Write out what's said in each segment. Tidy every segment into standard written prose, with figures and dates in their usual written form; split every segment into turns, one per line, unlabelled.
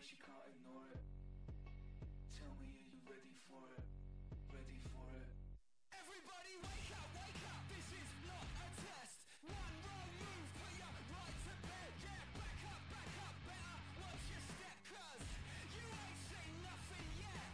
face, you can't ignore it. Tell me, are you ready for it? Ready for it? Everybody wake up, this is not a test. One wrong move, put you right to bed. Yeah, back up, better watch your step, cause you ain't seen nothing yet.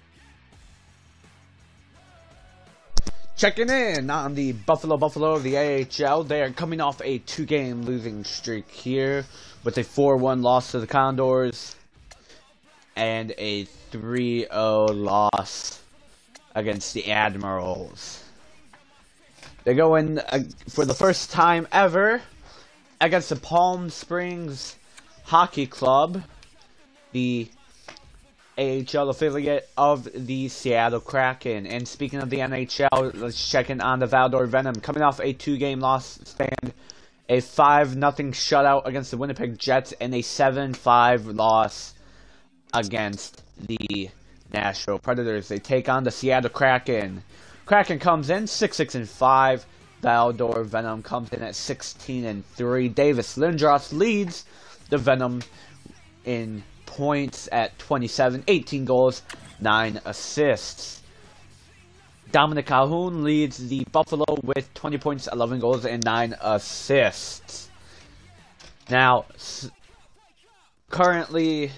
Checking in on the Buffalo of the AHL. They are coming off a 2-game losing streak here with a 4-1 loss to the Condors and a 3-0 loss against the Admirals. They go in for the first time ever against the Palm Springs Hockey Club, the AHL affiliate of the Seattle Kraken. And speaking of the NHL, let's check in on the Val-d'Or Venom. Coming off a 2-game loss stand, a 5-0 shutout against the Winnipeg Jets, and a 7-5 loss against the Nashville Predators. They take on the Seattle Kraken. Kraken comes in 6-6-5. Val-d'Or Venom comes in at 16-3. Davis Lindros leads the Venom in points at 27, 18 goals, 9 assists. Dominic Calhoun leads the Buffalo with 20 points, 11 goals, and 9 assists. Now, currently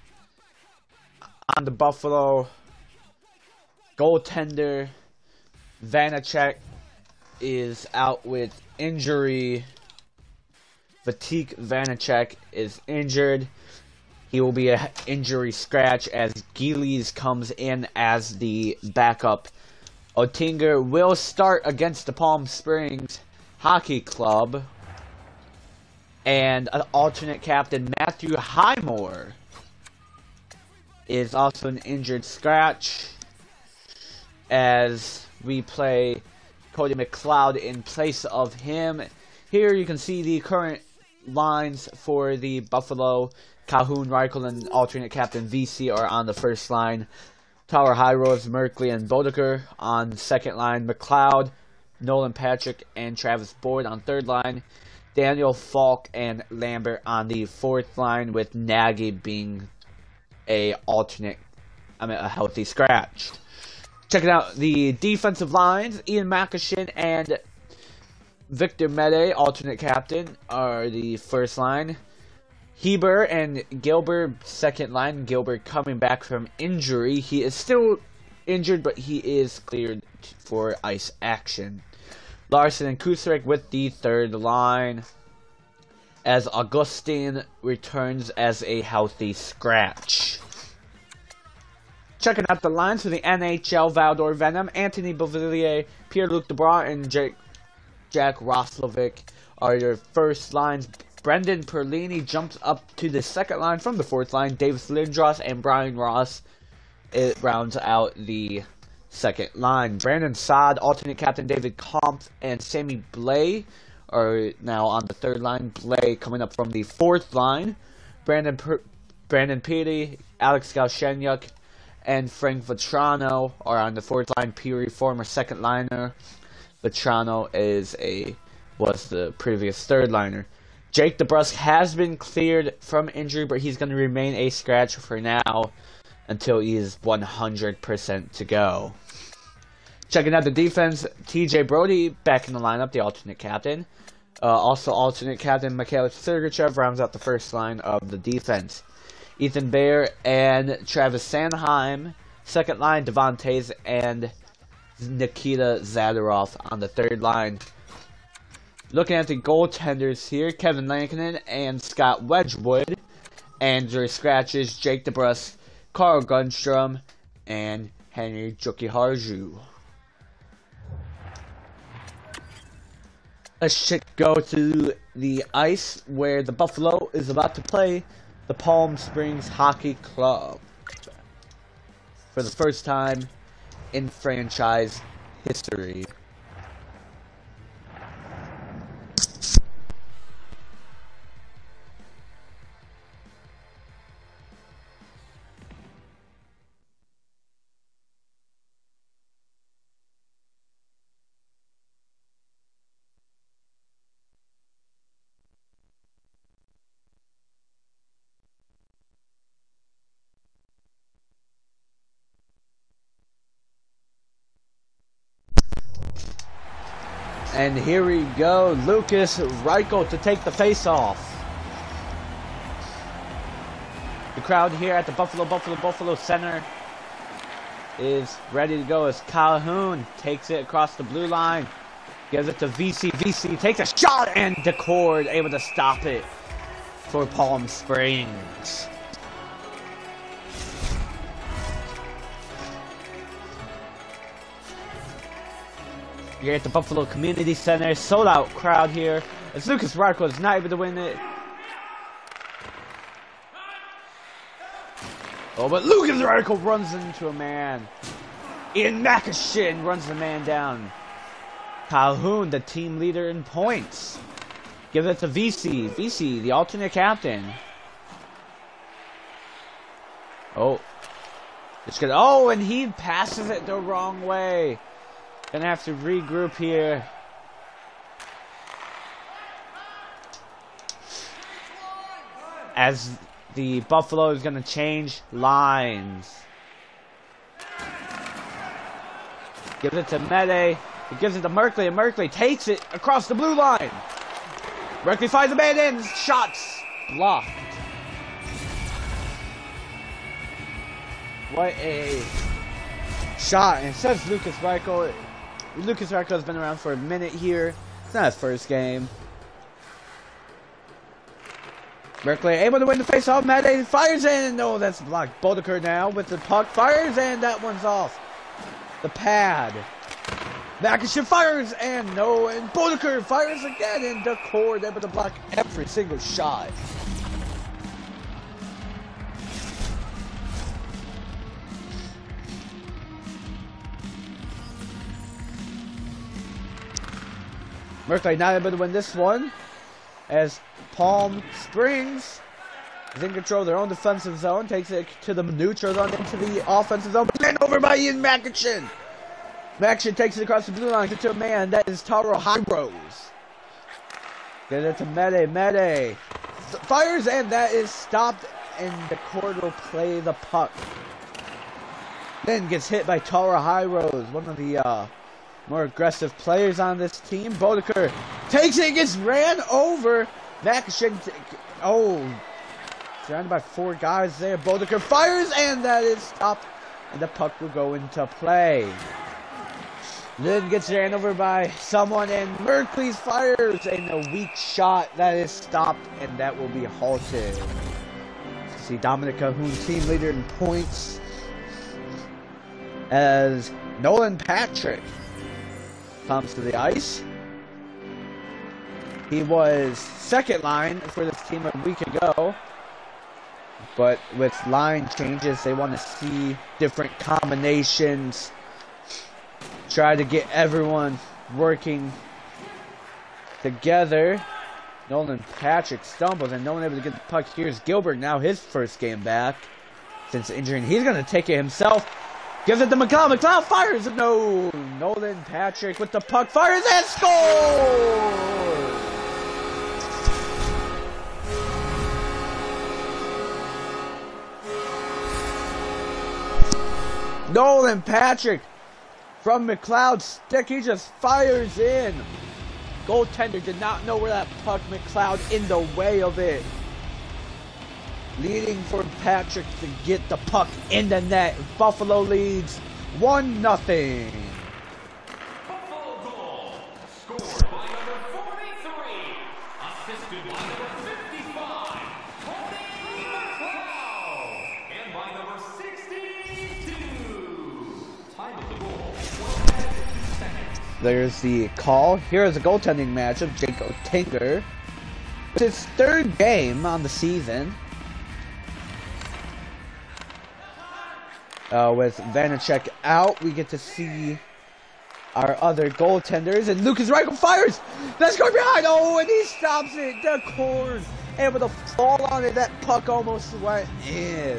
on the Buffalo, goaltender Vanacek is out with injury. Vatik Vanacek is injured. He will be an injury scratch as Gillies comes in as the backup. Oettinger will start against the Palm Springs Hockey Club. And alternate captain Matthew Highmore is also an injured scratch as we play Cody McLeod in place of him. Here you can see the current lines for the Buffalo. Calhoun, Reichel, and alternate captain VC are on the first line. Tower, Hirose, Merkley, and Bodeker on the second line. McLeod, Nolan Patrick, and Travis Boyd on third line. Daniel Falk and Lambert on the fourth line, with Nagy being a healthy scratch. Checking out the defensive lines, Ian Makashin and Victor Mede, alternate captain, are the first line. Heber and Gilbert, second line. Gilbert coming back from injury. He is still injured, but he is cleared for ice action. Larson and Kusarik with the third line, as Augustine returns as a healthy scratch. Checking out the lines for the NHL Val-d'Or Venom, Anthony Beauvillier, Pierre-Luc Dubois, and Jack Roslovic are your first lines. Brendan Perlini jumps up to the second line from the fourth line. Davis Lindros and Brian Ross, it rounds out the second line. Brandon Saad, alternate captain David Kampf, and Sammy Blais are now on the third line. Blais coming up from the fourth line. Brandon Peary, Alex Galchenyuk, and Frank Vetrano are on the fourth line. Peary, former second liner. Vetrano was the previous third liner. Jake DeBrusk has been cleared from injury, but he's going to remain a scratch for now until he is 100% to go. Checking out the defense, TJ Brody back in the lineup, the alternate captain. Also alternate captain Mikhail Sergachev rounds out the first line of the defense. Ethan Bear and Travis Sanheim, second line, Devontae and Nikita Zadorov on the third line. Looking at the goaltenders here, Kevin Lankinen and Scott Wedgwood. And your scratches, Jake DeBrusk, Carl Gunstrom, and Henry Jokiharju. Let's go to the ice where the Buffalo is about to play the Palm Springs Hockey Club for the first time in franchise history. And here we go, Lucas Reichel to take the face-off. The crowd here at the Buffalo Center is ready to go as Calhoun takes it across the blue line. Gives it to VC. VC takes a shot and Decord able to stop it for Palm Springs. Here at the Buffalo Community Center, sold out crowd here as Lucas Reichel is not able to win it. Oh, but Lucas Reichel runs into a man. Ian McIshin runs the man down. Calhoun, the team leader in points, gives it to VC. VC, the alternate captain. Oh, it's good. Oh, and he passes it the wrong way. Gonna have to regroup here. As the Buffalo is gonna change lines. Gives it to Mede. He gives it to Merkley, and Merkley takes it across the blue line. Merkley finds the man in. Shots blocked. What a shot. And it says Lucas Reichel. Lucas Reichel has been around for a minute here. It's not his first game. Merkley able to win the face-off. Mede fires in. No, that's blocked. Bodeker now with the puck. Fires and that one's off the pad. McIshin fires and no, and Bodeker fires again, and Decord able to block every single shot. Merkley not able to win this one as Palm Springs is in control of their own defensive zone, takes it to the neutral zone into the offensive zone, and over by Ian McIshin. McIshin takes it across the blue line to a man. That is Taro Hirose. Get it to Mede. Mede fires and that is stopped, and Decord will play the puck. Then gets hit by Taro Hirose, one of the more aggressive players on this team. Bodeker takes it, gets ran over. McIshin, surrounded by 4 guys there. Bodeker fires and that is stopped, and the puck will go into play. Then gets ran over by someone, and Merkley fires and a weak shot that is stopped, and that will be halted. See Dominic Calhoun, team leader in points, as Nolan Patrick comes to the ice. He was second line for this team a week ago, but with line changes, they want to see different combinations. Try to get everyone working together. Nolan Patrick stumbles and no one able to get the puck. Here's Gilbert, now his first game back since injury. He's going to take it himself. Gives it to McLeod. McLeod fires. No. Nolan Patrick with the puck. Fires and scores! Nolan Patrick from McLeod's stick. He just fires in. Goaltender did not know where that puck. McLeod in the way of it. Leading for Patrick to get the puck in the net. Buffalo leads 1-0.
Buffalo goal. Scored by number 43. Assisted by number 55. Tony McLeod. And by number 62. Time of the goal. 1 minute and 2 seconds.
There's the call. Here is a goaltending match of Jacob Tinker. It's his 3rd game on the season. With Vanacek out, we get to see our other goaltenders. And Lucas Reichel fires! That's going behind! Oh, and he stops it! Decord able to fall on it. That puck almost went in.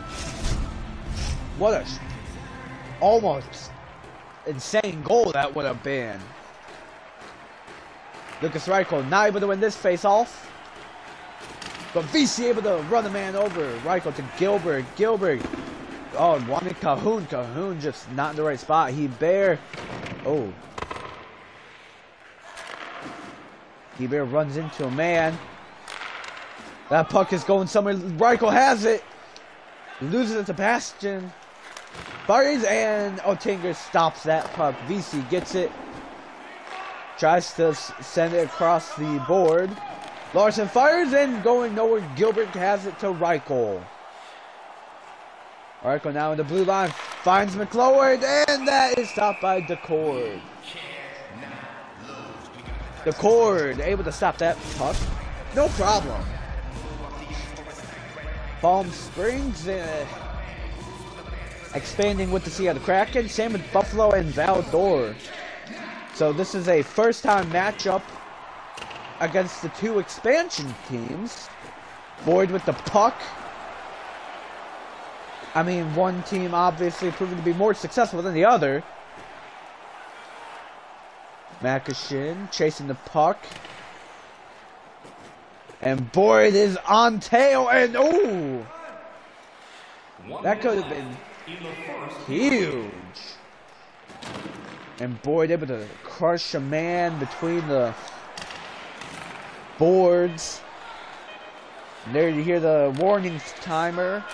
What a almost insane goal that would have been. Lucas Reichel not able to win this face-off. But VC able to run the man over. Reichel to Gilbert. Gilbert. Oh, wanted Calhoun. Calhoun just not in the right spot. He bare. Oh. Heber runs into a man. That puck is going somewhere. Reichel has it. Loses it to Bastion. Fires and Oettinger stops that puck. VC gets it. Tries to send it across the board. Larson fires and going nowhere. Gilbert has it to Reichel. Reichel now in the blue line. Finds McLeod and that is stopped by Decord. Decord able to stop that puck. No problem. Palm Springs expanding with the Seattle Kraken. Same with Buffalo and Val-d'Or. So this is a first-time matchup against the two expansion teams. Boyd with the puck. I mean, one team obviously proving to be more successful than the other. Makashin chasing the puck. And Boyd is on tail, and oh! That could have been huge. And Boyd able to crush a man between the boards. And there you hear the warning timer.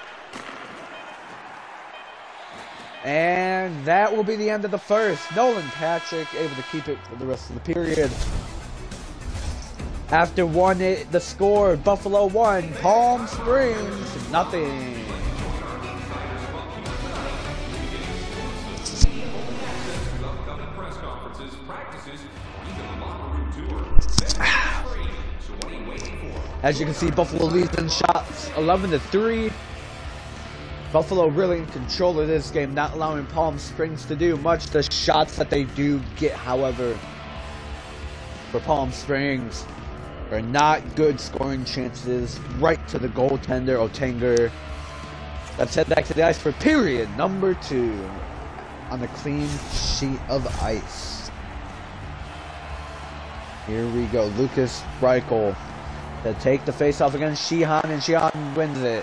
And that will be the end of the first. Nolan Patrick able to keep it for the rest of the period. After the score, Buffalo 1, Palm Springs nothing. As you can see, Buffalo leads in shots 11-3. Buffalo really in control of this game, not allowing Palm Springs to do much. The shots that they do get, however, for Palm Springs are not good scoring chances. Right to the goaltender, Oettinger. Let's head back to the ice for period number 2 on the clean sheet of ice. Here we go. Lucas Reichel to take the face-off against Sheehan, and Sheehan wins it.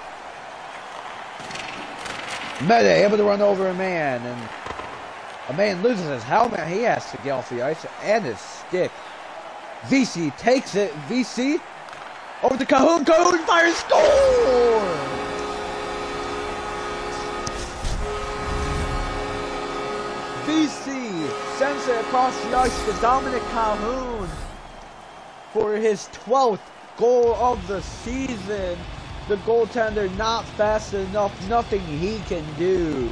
Mede able to run over a man, and a man loses his helmet. He has to get off the ice and his stick. VC takes it. VC over to Cahoon. Cahoon fires, score! VC sends it across the ice to Dominic Cahoon for his 12th goal of the season. The goaltender not fast enough, nothing he can do.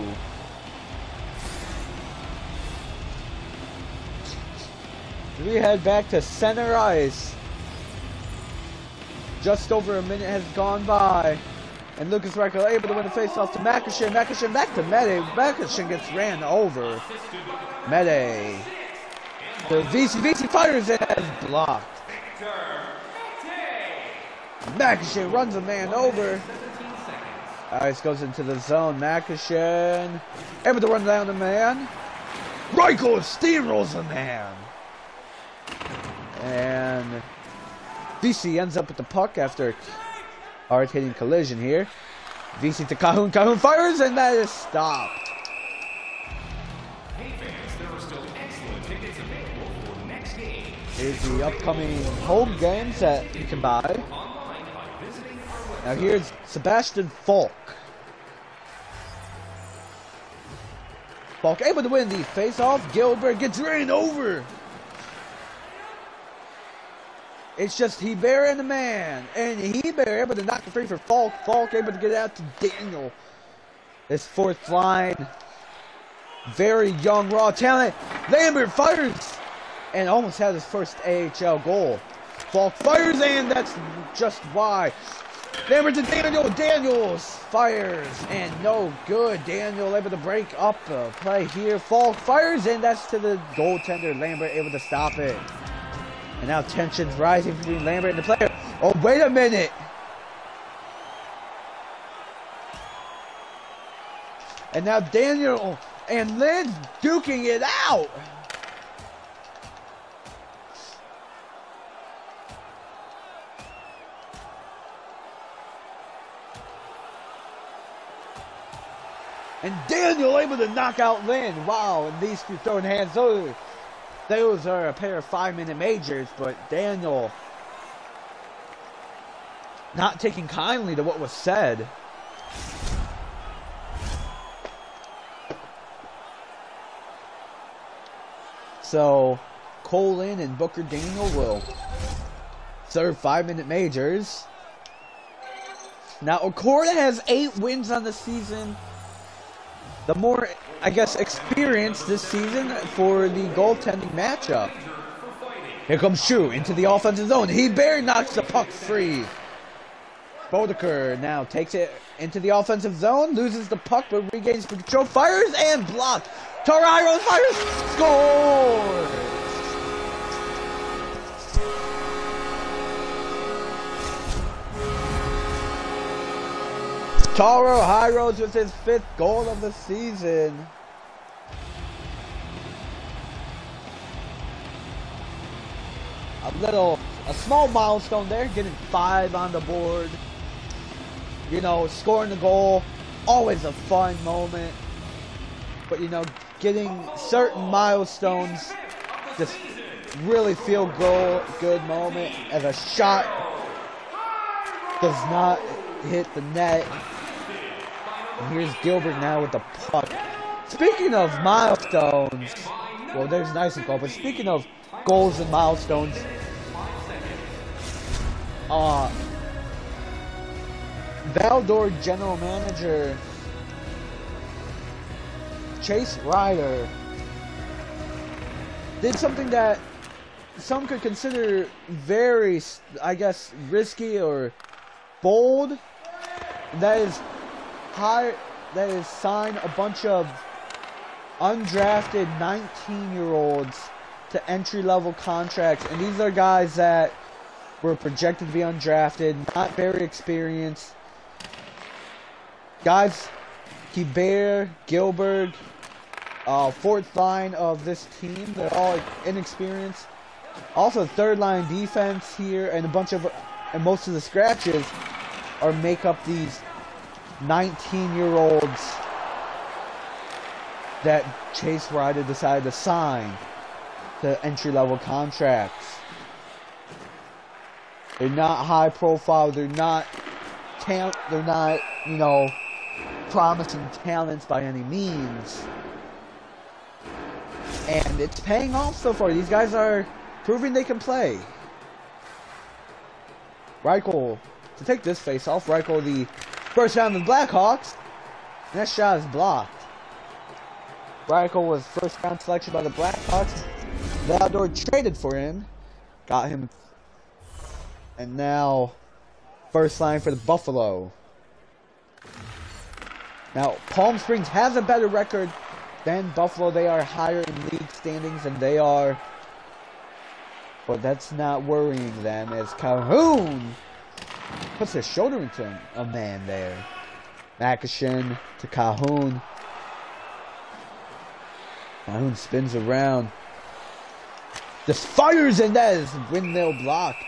We head back to center ice. Just over a minute has gone by. And Lucas Reichel able to win the face-off to Makashin. Makashin back to Mede. Makashin gets ran over. Mede. The VC fires it as blocked. Makashin runs a man over. Ice goes into the zone. Makashin able to run down the man. Reichel steamrolls the man. And VC ends up with the puck after a hard-hitting collision here. VC to Cahoon. Cahoon fires, and that is stopped.
Hey fans, there are still excellent tickets available for next game.
Here's the upcoming home games that you can buy. Now here's Sebastian Falk. Falk able to win the face-off. Gilbert gets ran over. It's just Heber and the man. And Heber able to knock it free for Falk. Falk able to get out to Daniel. This fourth line. Very young, raw talent. Lambert fires. And almost had his first AHL goal. Falk fires, and that's just why. Lambert to Daniel. Daniels fires. And no good. Daniel able to break up the play here. Falk fires, and that's to the goaltender. Lambert able to stop it. And now tensions rising between Lambert and the player. Oh, wait a minute. And now Daniel and Lynn duking it out. And Daniel able to knock out Lynn. Wow, and these two throwing hands over. those are a pair of 5-minute majors, but Daniel not taking kindly to what was said. So, Colin and Booker Daniel will serve 5-minute majors. Now, Ocorda has 8 wins on the season. The more, I guess, experience this season for the goaltending matchup. Here comes Shu into the offensive zone. He barely knocks the puck free. Bodeker now takes it into the offensive zone, loses the puck, but regains control, fires and blocks. Tarairo fires, scores! Taro Highroads with his 5th goal of the season. A small milestone there, getting 5 on the board. You know, scoring the goal, always a fun moment. But you know, getting certain milestones, just really feel good moment as a shot does not hit the net. And here's Gilbert now with the puck. Speaking of milestones, well, there's nice and goal, but speaking of goals and milestones, Valdor general manager Chase Ryder did something that some could consider very, I guess, risky or bold. That is sign a bunch of undrafted 19-year-olds to entry-level contracts, and these are guys that were projected to be undrafted, not very experienced. Guys, Kibert, Gilbert, 4th line of this team, they're all inexperienced. Also, 3rd line defense here, and most of the scratches make up these 19-year-olds that Chase Ryder decided to sign to entry-level contracts. They're not high profile, they're not, you know, promising talents by any means. And it's paying off so far. These guys are proving they can play. Reichel to take this face off. Reichel, the first round of the Blackhawks. And that shot is blocked. Reichel was first round selection by the Blackhawks. Valdor traded for him. Got him. And now, first line for the Buffalo. Now, Palm Springs has a better record than Buffalo. They are higher in league standings than they are. But that's not worrying them as Calhoun puts his shoulder into a man there. Makishin to Calhoun. Calhoun spins around. Just fires, and that is windmill blocked.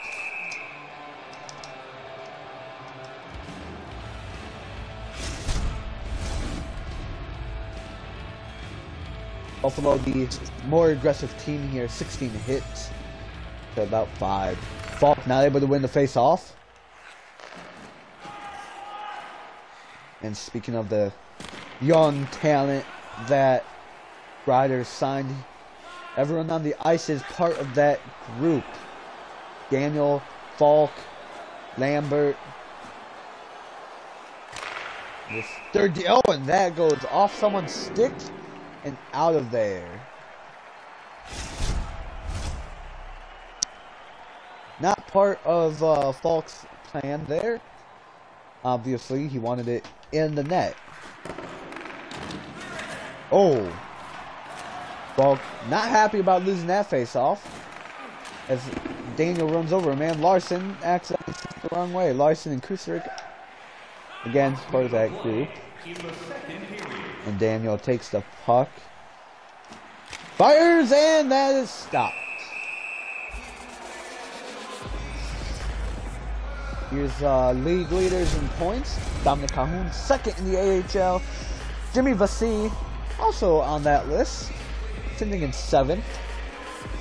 Buffalo, the more aggressive team here, 16 hits to about 5. Falk not able to win the face-off. And speaking of the young talent that Ryder signed, everyone on the ice is part of that group. Daniel, Falk, Lambert. This third, oh, and that goes off someone's stick and out of there. Not part of Falk's plan there. Obviously, he wanted it in the net. Oh. Falk not happy about losing that face-off. As Daniel runs over a man. Larson accidentally the wrong way. Larson and Kusarik, again, part of that group. And Daniel takes the puck. Fires, and that is stopped. Here's league leaders in points. Dominic Calhoun, second in the AHL. Jimmy Vassie, also on that list, sitting in 7th.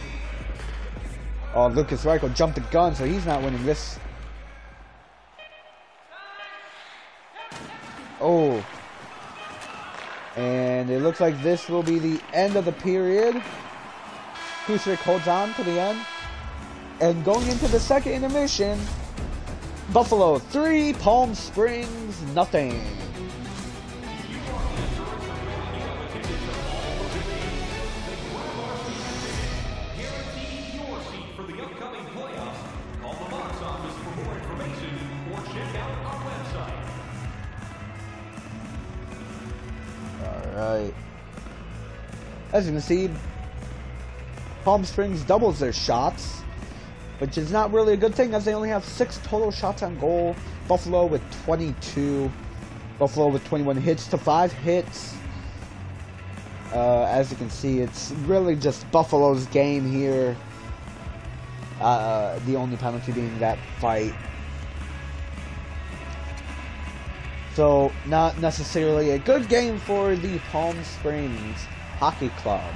Oh, Lucas Reichel jumped the gun, so he's not winning this. Oh. And it looks like this will be the end of the period. Kusrik holds on to the end. And going into the second intermission, Buffalo 3, Palm Springs nothing. Alright. As you can see, Palm Springs doubles their shots, which is not really a good thing as they only have 6 total shots on goal. Buffalo with 22. Buffalo with 21 hits to 5 hits. As you can see, it's really just Buffalo's game here. The only penalty being that fight. So, not necessarily a good game for the Palm Springs Hockey Club.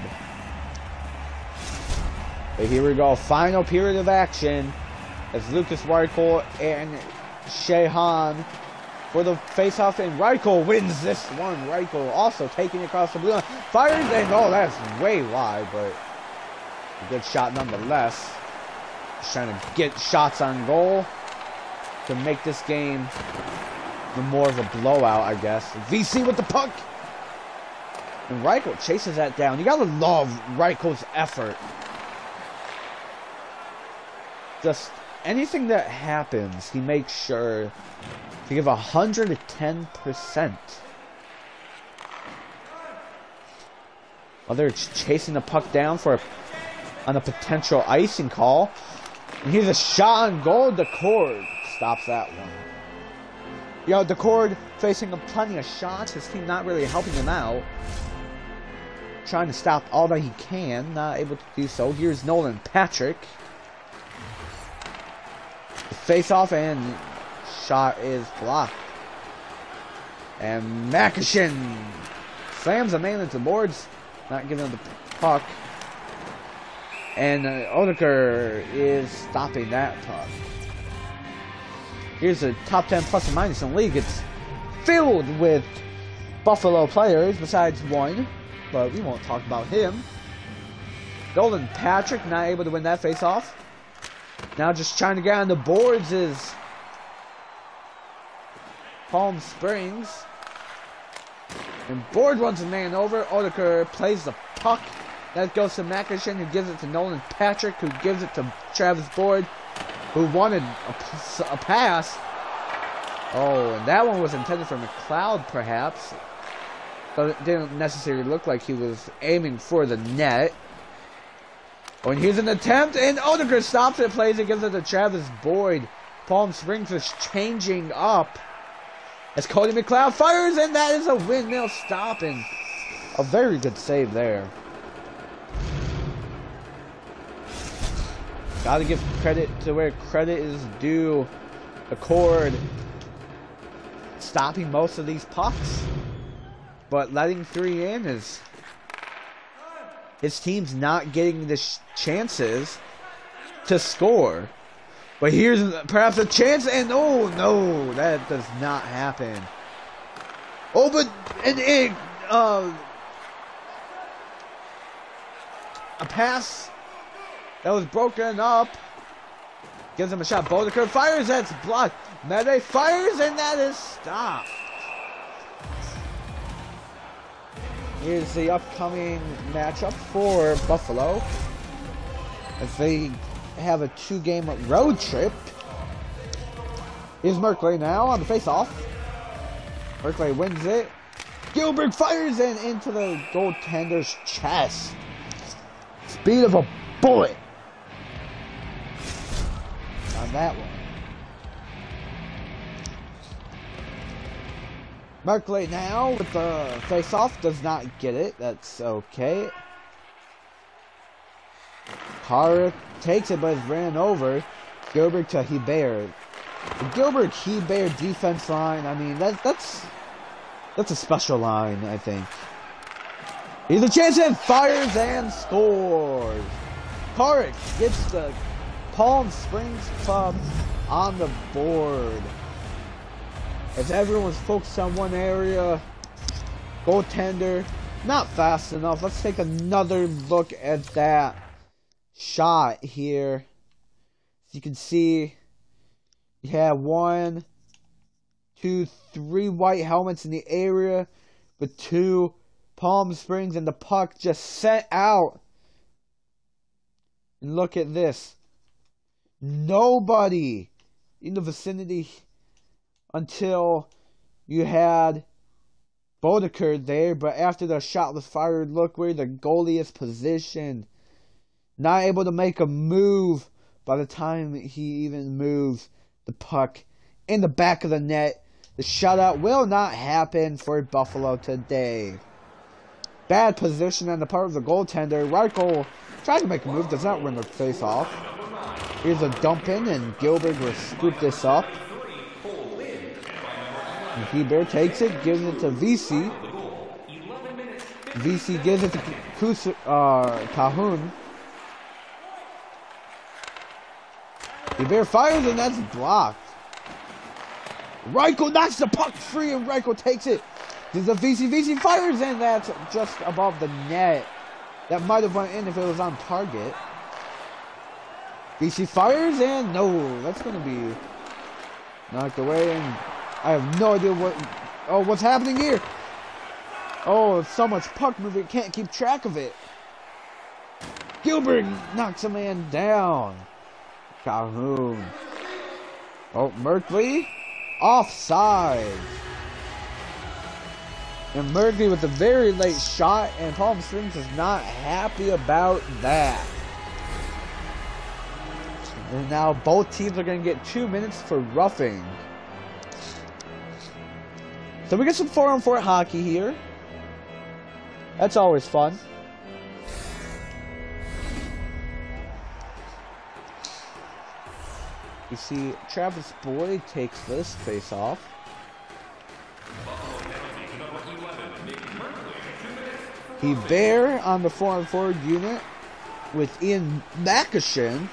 But here we go, final period of action as Lucas Reichel and Shehan for the face-off, and Reichel wins this one. Reichel also taking it across the blue line, fires, and oh, that's way wide, but a good shot nonetheless. Just trying to get shots on goal to make this game more of a blowout, I guess. VC with the puck. And Reichel chases that down. You gotta love Reichel's effort. Just anything that happens, he makes sure to give 110%. Whether it's chasing the puck down on a potential icing call. And here's a shot on goal. Decord stops that one. You know, Decord facing plenty of shots. His team not really helping him out. Trying to stop all that he can. Not able to do so. Here's Nolan Patrick. The face-off and shot is blocked. And Makishin slams a man into the boards. Not giving him the puck. And Odeker is stopping that puck. Here's a top 10 plus and minus in the league. It's filled with Buffalo players besides one, but we won't talk about him. Nolan Patrick not able to win that face-off. Now just trying to get on the boards is Palm Springs. And Board runs a man over. Odeker plays the puck. That goes to Makishin, who gives it to Nolan Patrick, who gives it to Travis Board, who wanted a pass. Oh, and that one was intended for McLeod, perhaps. But it didn't necessarily look like he was aiming for the net. Oh, and here's an attempt, and Odeker stops it, plays it, gives it to Travis Boyd. Palm Springs is changing up as Cody McLeod fires, and that is a windmill stop, and a very good save there. Gotta give credit to where credit is due. Accord stopping most of these pucks, but letting 3 in is his team's not getting the chances to score. But here's perhaps a chance, and oh no, that does not happen. Oh, but a pass that was broken up. Gives him a shot. Bodeker fires. That's blocked. Mede fires, and that is stopped. Here's the upcoming matchup for Buffalo as they have a 2-game road trip. Here's Merkley now on the face-off. Merkley wins it. Gilbert fires in into the goaltender's chest. Speed of a bullet on that one. Merkley now with the face-off does not get it. That's okay. Carr takes it but is ran over. Gilbert to Hebert. The Gilbert-Hebert defense line, I mean, that's a special line, I think. Here's a chance and fires and scores. Carrick gets the Palm Springs Club on the board. As everyone's focused on one area, goaltender not fast enough. Let's take another look at that shot here. As you can see, you have 1, 2, 3 white helmets in the area, with 2 Palm Springs, and the puck just sent out. And look at this. Nobody in the vicinity until you had Bodeker there, but after the shot was fired, look where the goalie is positioned. Not able to make a move by the time he even moves the puck in the back of the net. The shutout will not happen for Buffalo today. Bad position on the part of the goaltender. Reichel trying to make a move, does not win the face off. Here's a dump in, and Gilbert will scoop this up. And Hebert takes it, gives it to VC. VC gives it to Kahun. Hebert fires, and that's blocked. Reichel knocks the puck free, and Reichel takes it. There's a VC. VC fires, and that's just above the net. That might have went in if it was on target. VC fires, and no, that's going to be knocked away, and I have no idea what's happening here. Oh, so much puck moving, can't keep track of it. Gilbert knocks a man down. Calhoun. Oh, Merkley. Offside. And Merkley with a very late shot, and Palm Springs is not happy about that. And now both teams are going to get 2 minutes for roughing. So we get some 4-on-4 hockey here. That's always fun. You see Travis Boyd takes this face off. Hebert on the 4-on-4 unit with Ian Makashin.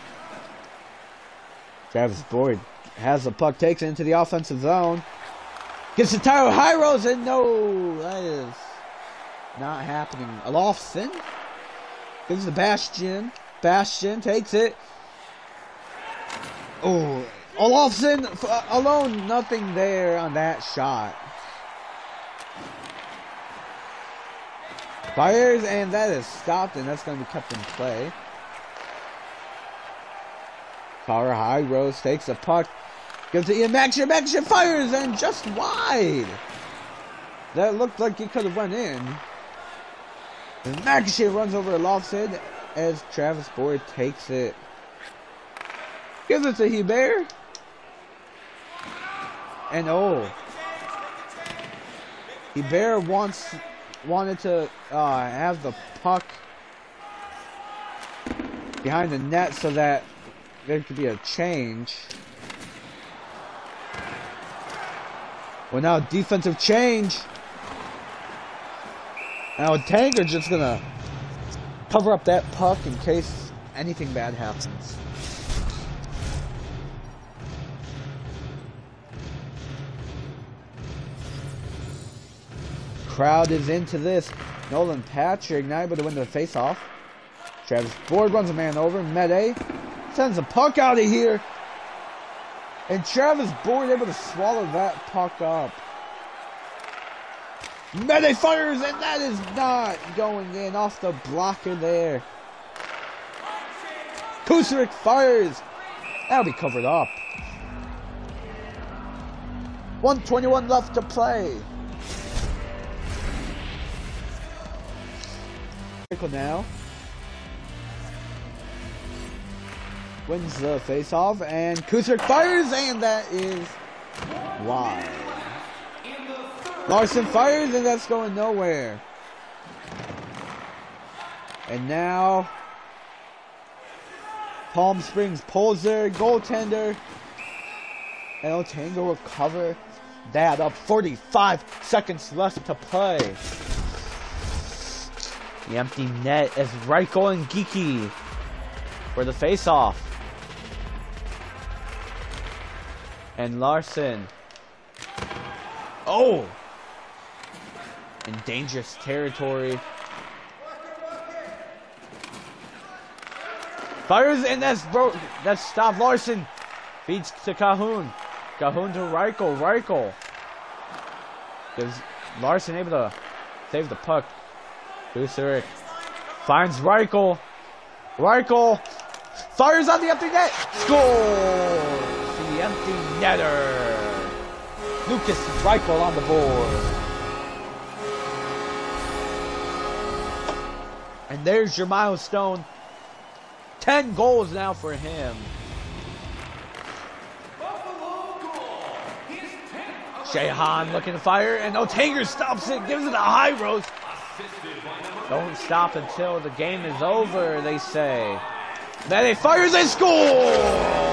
Travis Boyd has the puck, takes it into the offensive zone. Gets to Tyler Hyros, and no, that is not happening. Olofsson gives the Bastion. Bastion takes it. Oh, Olofsson alone, nothing there on that shot. Fires, and that is stopped, and that's going to be kept in play. Tyler Hyros takes the puck. Gives it Ian Makashin. Makashin fires, and just wide. That looked like he could have went in. And Makashin runs over Olofsson as Travis Boyd takes it. Gives it to Hebert. And oh. Hebert wanted to have the puck behind the net so that there could be a change. Well, now defensive change. Now Tanger just gonna cover up that puck in case anything bad happens. Crowd is into this. Nolan Patrick not able to win the face-off. Travis Boyd runs a man over. Mede sends a puck out of here. And Travis Boyd able to swallow that puck up. Mede fires, and that is not going in off the blocker there. Kusarik fires. That'll be covered up. 1:21 left to play. Now wins the face-off, and Kusarik fires, and that is wide. Larson fires, and that's going nowhere. And now Palm Springs pulls their goaltender, and Otango will cover that up. 45 seconds left to play. The empty net as Reichel and Geeky for the face-off. And Larson. Oh! In dangerous territory. Fires, and that's stopped. Larson feeds to Calhoun. Calhoun to Reichel. Reichel gives Larson able to save the puck. Bucerik finds Reichel. Reichel fires on the empty net. Scores! The empty netter. Lucas Reichel on the board. And there's your milestone. 10 goals now for him. Shehan looking to fire, and Otanger stops it, gives it a high roast. Don't stop until the game is over, they say. Mede fires and scores!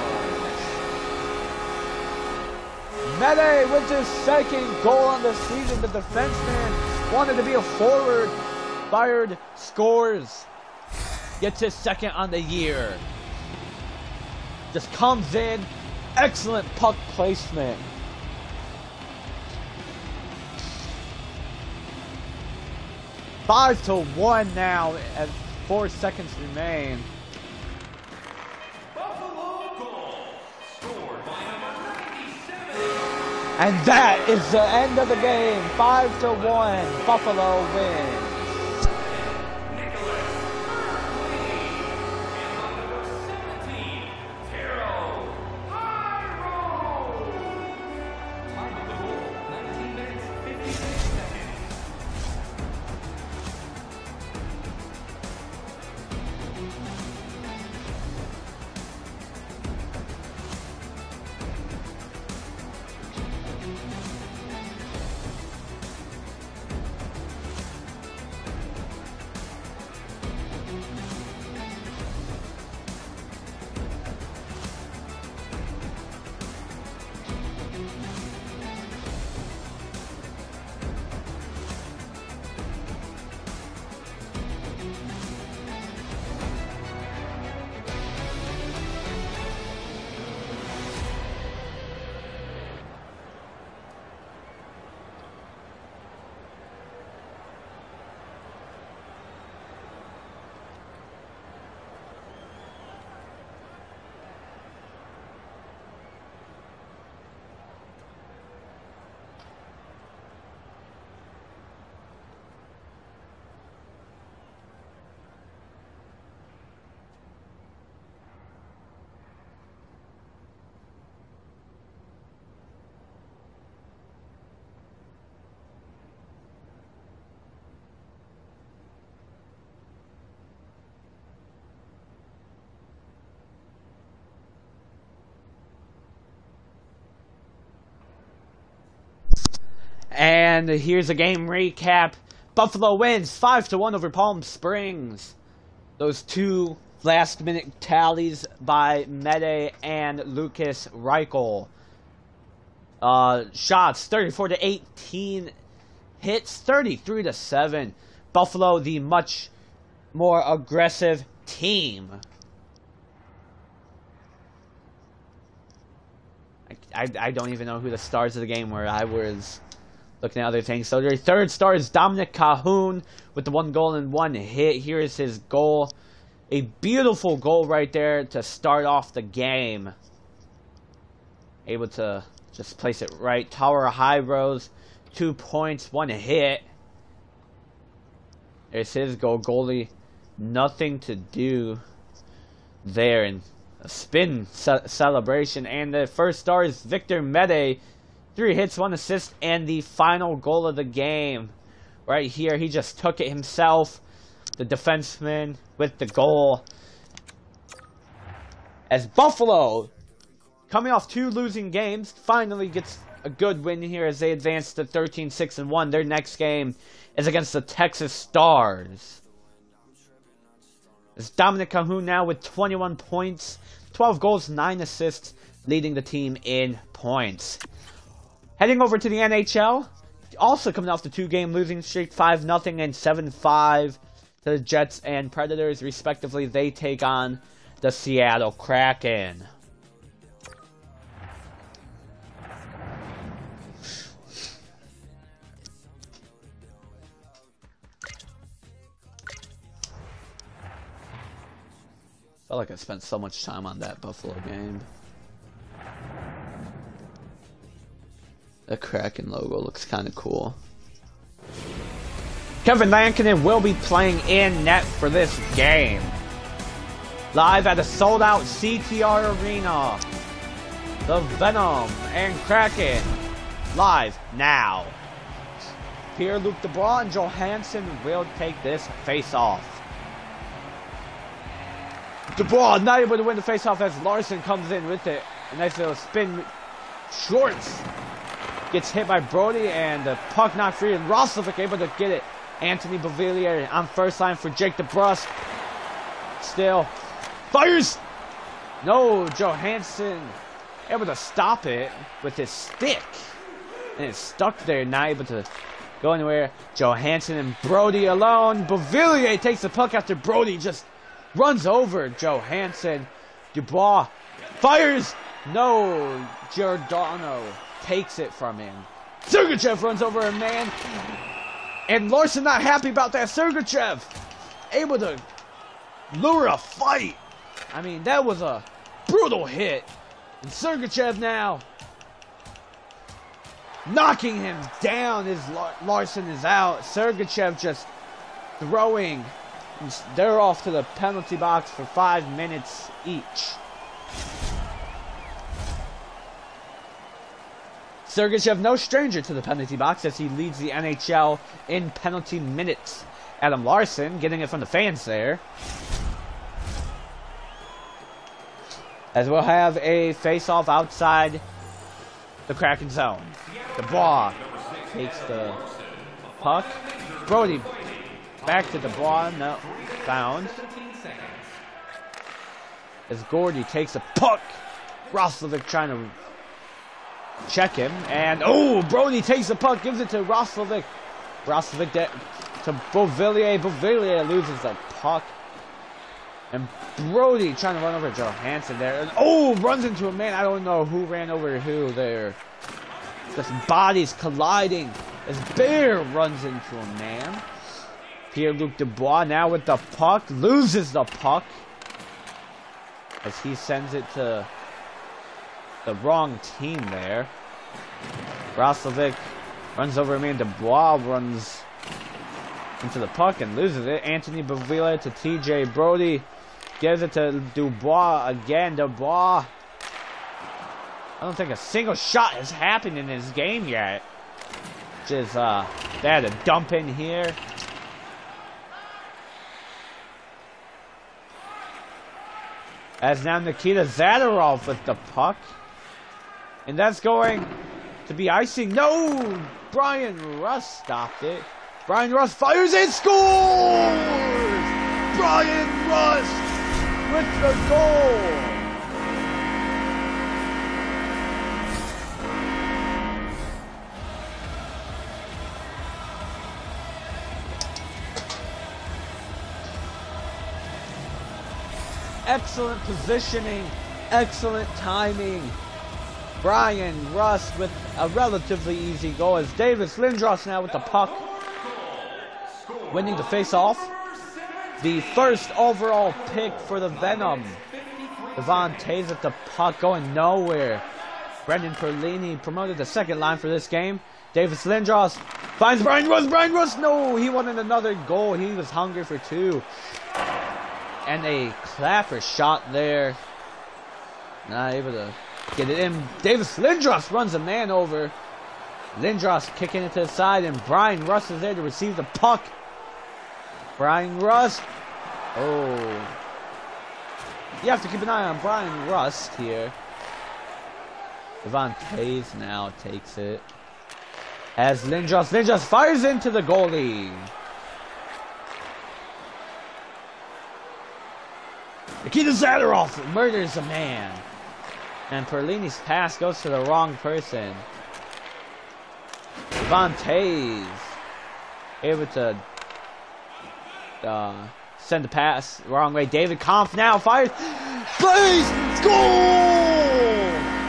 Mede with his second goal on the season. The defenseman wanted to be a forward. Fired, scores. Gets his second on the year. Just comes in. Excellent puck placement. Five to 1 now as 4 seconds remain.
Buffalo goal scored by number 97.
And that is the end of the game. 5 to 1. Buffalo wins. And here's a game recap. Buffalo wins 5 to 1 over Palm Springs. Those two last-minute tallies by Mede and Lucas Reichel. Shots 34 to 18. Hits 33 to 7. Buffalo, the much more aggressive team. I don't even know who the stars of the game were. I was looking at other things. So their third star is Dominic Calhoun with the 1 goal and 1 hit. Here is his goal. A beautiful goal right there to start off the game. Able to just place it right. Tower High Rose, 2 points, 1 hit. There's his goal. Goalie, nothing to do there. And a spin celebration. And the first star is Victor Mede. 3 hits, 1 assist, and the final goal of the game. Right here, he just took it himself. The defenseman with the goal. As Buffalo, coming off 2 losing games, finally gets a good win here as they advance to 13-6-1. Their next game is against the Texas Stars. It's Dominic Calhoun now with 21 points, 12 goals, 9 assists, leading the team in points. Heading over to the NHL, also coming off the 2-game losing streak, 5-0 and 7-5 to the Jets and Predators, respectively. They take on the Seattle Kraken. Felt like I spent so much time on that Buffalo game. The Kraken logo looks kind of cool. Kevin Lankinen will be playing in net for this game. Live at a sold-out CTR Arena. The Venom and Kraken. Live now. Pierre-Luc Dubois and Johansson will take this face-off. Dubois not able to win the face-off as Larson comes in with it. A nice little spin. Shorts. Gets hit by Brody and the puck knocked free, and Roslovic able to get it. Anthony Beauvillier on first line for Jake DeBrusk. Still fires. No, Johansson able to stop it with his stick, and it's stuck there, not able to go anywhere. Johansson and Brody alone. Beauvillier takes the puck after Brody just runs over Johansson. Dubois fires. No, Giordano takes it from him. Sergachev runs over a man, and Larson not happy about that. Sergachev able to lure a fight. I mean, that was a brutal hit. And Sergachev now knocking him down as Larson is out. Sergachev just throwing. They're off to the penalty box for 5 minutes each. Sergachev, no stranger to the penalty box as he leads the NHL in penalty minutes. Adam Larson getting it from the fans there. As we'll have a face-off outside the Kraken zone. Dubois takes the puck. Brody back to Dubois. No, found. As Gordy takes the puck. Roslovic trying to check him, and Brody takes the puck, gives it to Roslovic. Roslovic to Beauvillier. Beauvillier loses the puck, and Brody trying to run over Johansson there. And, runs into a man. I don't know who ran over who there. Just bodies colliding as Bear runs into a man. Pierre-Luc Dubois now with the puck, loses the puck as he sends it to the wrong team there. Roslovic runs over me, and Dubois runs into the puck and loses it. Anthony Beauvillier to TJ Brody. Gives it to Dubois again. Dubois. I don't think a single shot has happened in this game yet. Just, they had a dump in here. As now Nikita Zadorov with the puck. And that's going to be icing. No! Brian Russ stopped it. Brian Russ fires and scores! Brian Russ with the goal! Excellent positioning, excellent timing. Brian Russ with a relatively easy goal as Davis Lindros now with the puck, winning the face-off. The first overall pick for the Venom. Devon Tays with the puck going nowhere. Brendan Perlini promoted the second line for this game. Davis Lindros finds Brian Russ. Brian Russ, no, he wanted another goal. He was hungry for two. And a Clapper shot there. Not able to get it in. Davis Lindros runs a man over. Lindros kicking it to the side, and Brian Russ is there to receive the puck. Brian Russ. Oh. You have to keep an eye on Brian Russ here. Devon Tays now takes it. As Lindros fires into the goalie. Nikita Zadorov murders a man. And Perlini's pass goes to the wrong person. Devon Tays able to send the pass the wrong way. David Kampf now fires. Plays! Goal!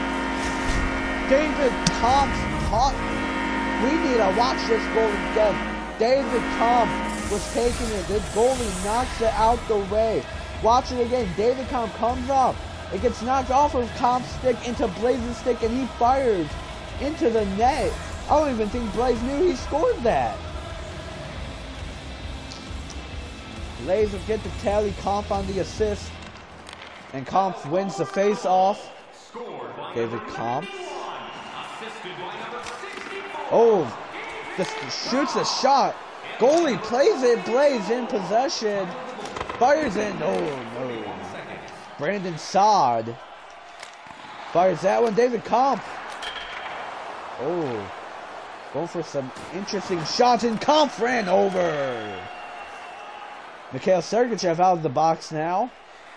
David Kampf caught. We need to watch this goal again. David Kampf was taking it. The goalie knocks it out the way. Watch it again. David Comp comes up. It gets knocked off of Comp's stick into Blaze's stick, and he fires into the net. I don't even think Blaze knew he scored that. Blaze will get the tally. Comp on the assist. And Comp wins the face-off. David Comp. Oh, just shoots a shot. Goalie plays it. Blaze in possession. Fires in. Oh, no. Brandon Saad fires that one. David Comp. Oh, going for some interesting shots, and Comp ran over. Mikhail Sergachev out of the box now.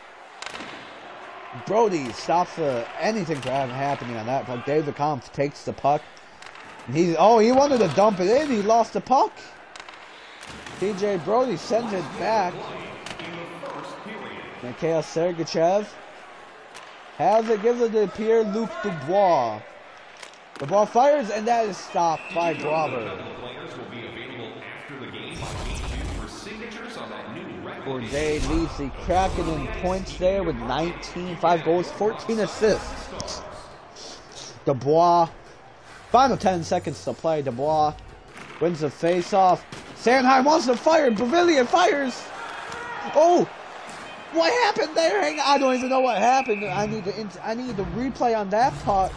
Brody stops anything from happening on that puck. David Comp takes the puck. And he wanted to dump it in. He lost the puck. TJ Brody sends it back. Mikhail Sergachev has it, gives it to Pierre-Luc Dubois. The ball fires, and that is stopped by Glover. Bourdet leads the Kraken in points there with 19, 5 goals, 14 assists. Dubois, final 10 seconds to play. Dubois wins the face-off. Sanheim wants to fire. Beauvillier fires. Oh, what happened there? Hang on, I don't even know what happened. I need the replay on that puck.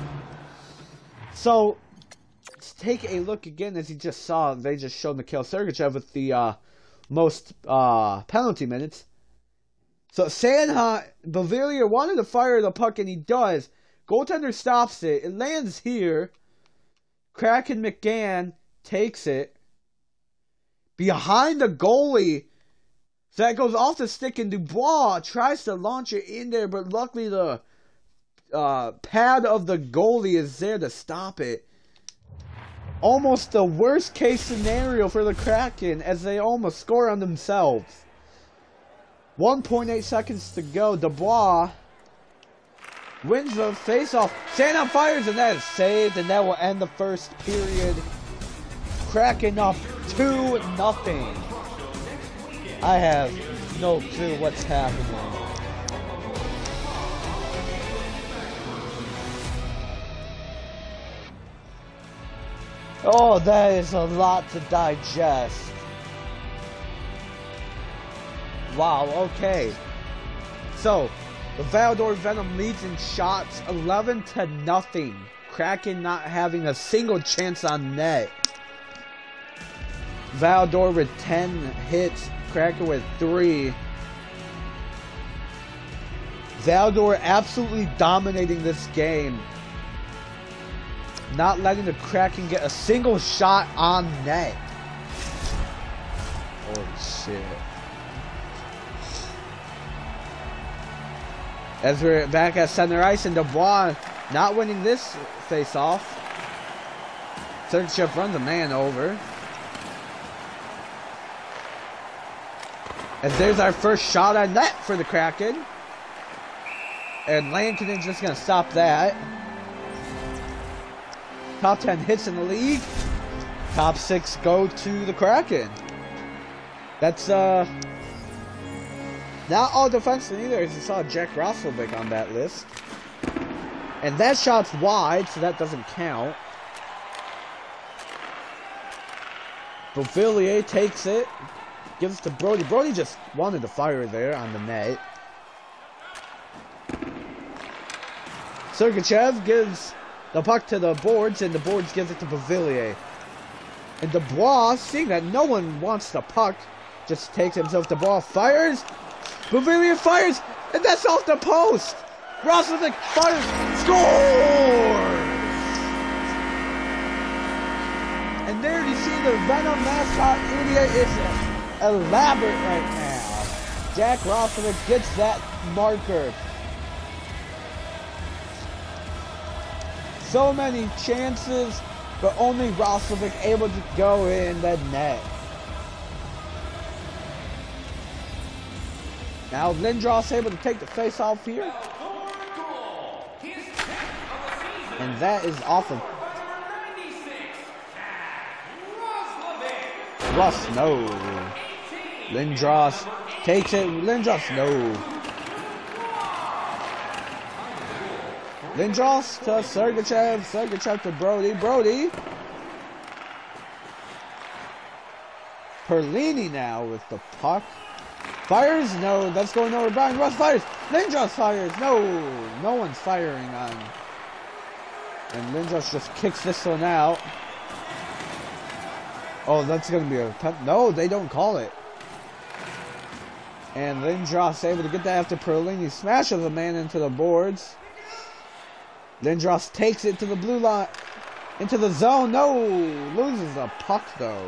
So, let's take a look again. As you just saw, they just showed Mikhail Sergachev with the most penalty minutes. So Sanheim, Beauvillier wanted to fire the puck, and he does. Goaltender stops it. It lands here. Kraken McGann takes it behind the goalie. So that goes off the stick, and Dubois tries to launch it in there, but luckily the pad of the goalie is there to stop it. Almost the worst case scenario for the Kraken, as they almost score on themselves. 1.8 seconds to go. Dubois wins the faceoff. Sanheim fires, and that is saved, and that will end the first period. Kraken up 2-0. I have no clue what's happening. Oh, that is a lot to digest. Wow, okay. So, the Valdor Venom leads in shots 11-0. Kraken not having a single chance on net. Valdor with 10 hits, Kraken with 3. Valdor absolutely dominating this game. Not letting the Kraken get a single shot on net. Holy shit. As we're back at center ice, and Dubois not winning this face-off. Sergachev runs a man over. As there's our first shot on net for the Kraken. And Lankinen just going to stop that. Top 10 hits in the league. Top 6 go to the Kraken. That's not all defensemen either, as you saw Jack Roslovic on that list. And that shot's wide, so that doesn't count. Beauvillier takes it. Gives it to Brody. Brody just wanted to fire there on the net. Sergachev gives the puck to the boards, and the boards gives it to Beauvillier. And Dubois, seeing that no one wants the puck, just takes himself. Dubois fires. Beauvillier fires, and that's off the post. Roslovic fires. Scores! And there you see the Venom mascot idiot is elaborate right now. Jack Roslovic gets that marker. So many chances, but only Roslovic able to go in the net. Now Lindros able to take the face off here. And that is off of Russ. No. Lindros takes it. Lindros, no. Lindros to Sergachev. Sergachev to Brody. Brody. Perlini now with the puck. Fires? No, that's going over. Brian Russ fires. Lindros fires. No, no one's firing on. And Lindros just kicks this one out. Oh, that's going to be a... No, they don't call it. And Lindros able to get that after Perlini smashes a man into the boards. Lindros takes it to the blue line. Into the zone. No, loses the puck though.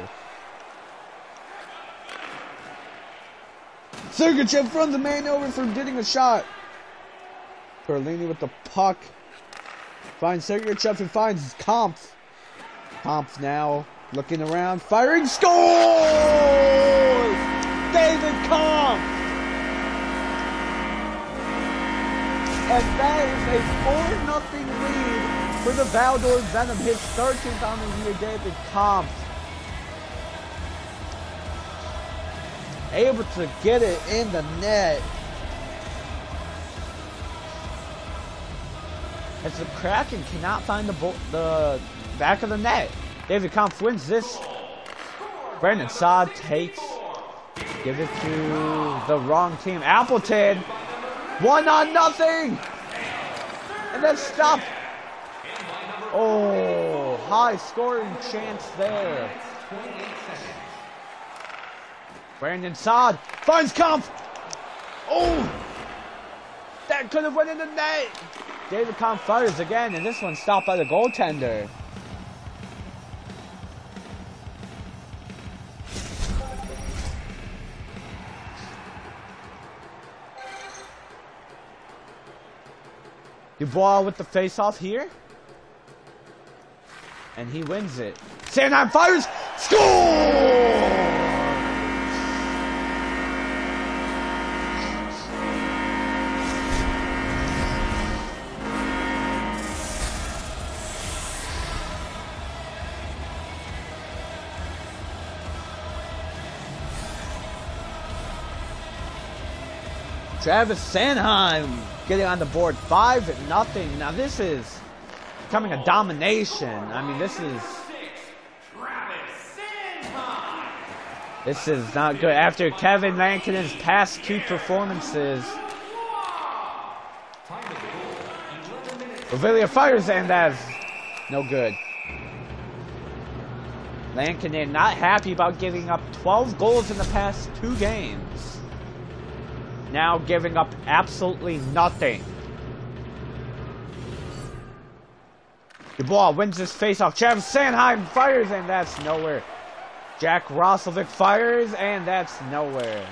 Sergachev runs the man over for getting a shot. Perlini with the puck. Finds Sergachev and finds Kampf. Kampf now looking around, firing, scores! David Kampf! And that is a 4-0 lead for the Valdor Venom. His 13th on the year, David Kampf. Able to get it in the net. As the Kraken cannot find the back of the net. David Kampf wins this. Brandon Saad takes. Give it to the wrong team. Appleton. 1-0. And then stop. Oh, high scoring chance there. Brandon Saad finds Kampf. Oh, that could have went in the net. David Kampf fires again, and this one stopped by the goaltender. Dubois with the face-off here. And he wins it. Sanheim fires! Score! Travis Sanheim getting on the board 5-0. Now this is becoming a domination. I mean, this is not good. After Kevin Lankinen's past 2 performances, Ovilia fires, and that's no good. Lankinen not happy about giving up 12 goals in the past 2 games. Now giving up absolutely nothing. Dubois wins this faceoff. Travis Sanheim fires, and that's nowhere. Jack Roslovic fires, and that's nowhere.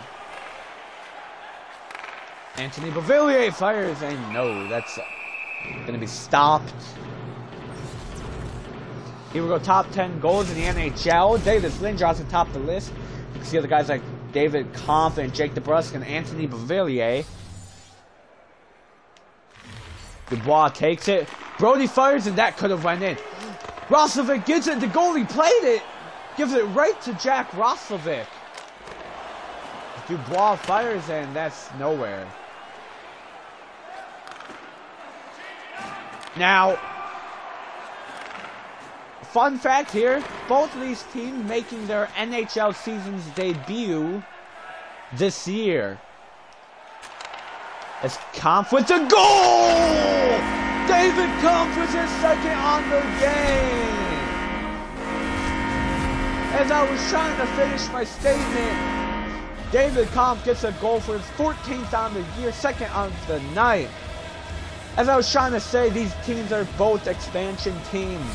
Anthony Beauvillier fires, and no, that's going to be stopped. Here we go, top 10 goals in the NHL. David Lindros atop the list. You can see other guys like David Kampf and Jake DeBrusk and Anthony Beauvillier. Dubois takes it. Brody fires, and that could have went in. Roslovic gets it. The goalie played it. Gives it right to Jack Roslovic. Dubois fires, and that's nowhere. Now, fun fact here, both of these teams making their NHL season's debut this year. As Kampf with the goal! David Kampf with his 2nd on the game! As I was trying to finish my statement, David Kampf gets a goal for his 14th on the year, 2nd on the night. As I was trying to say, these teams are both expansion teams.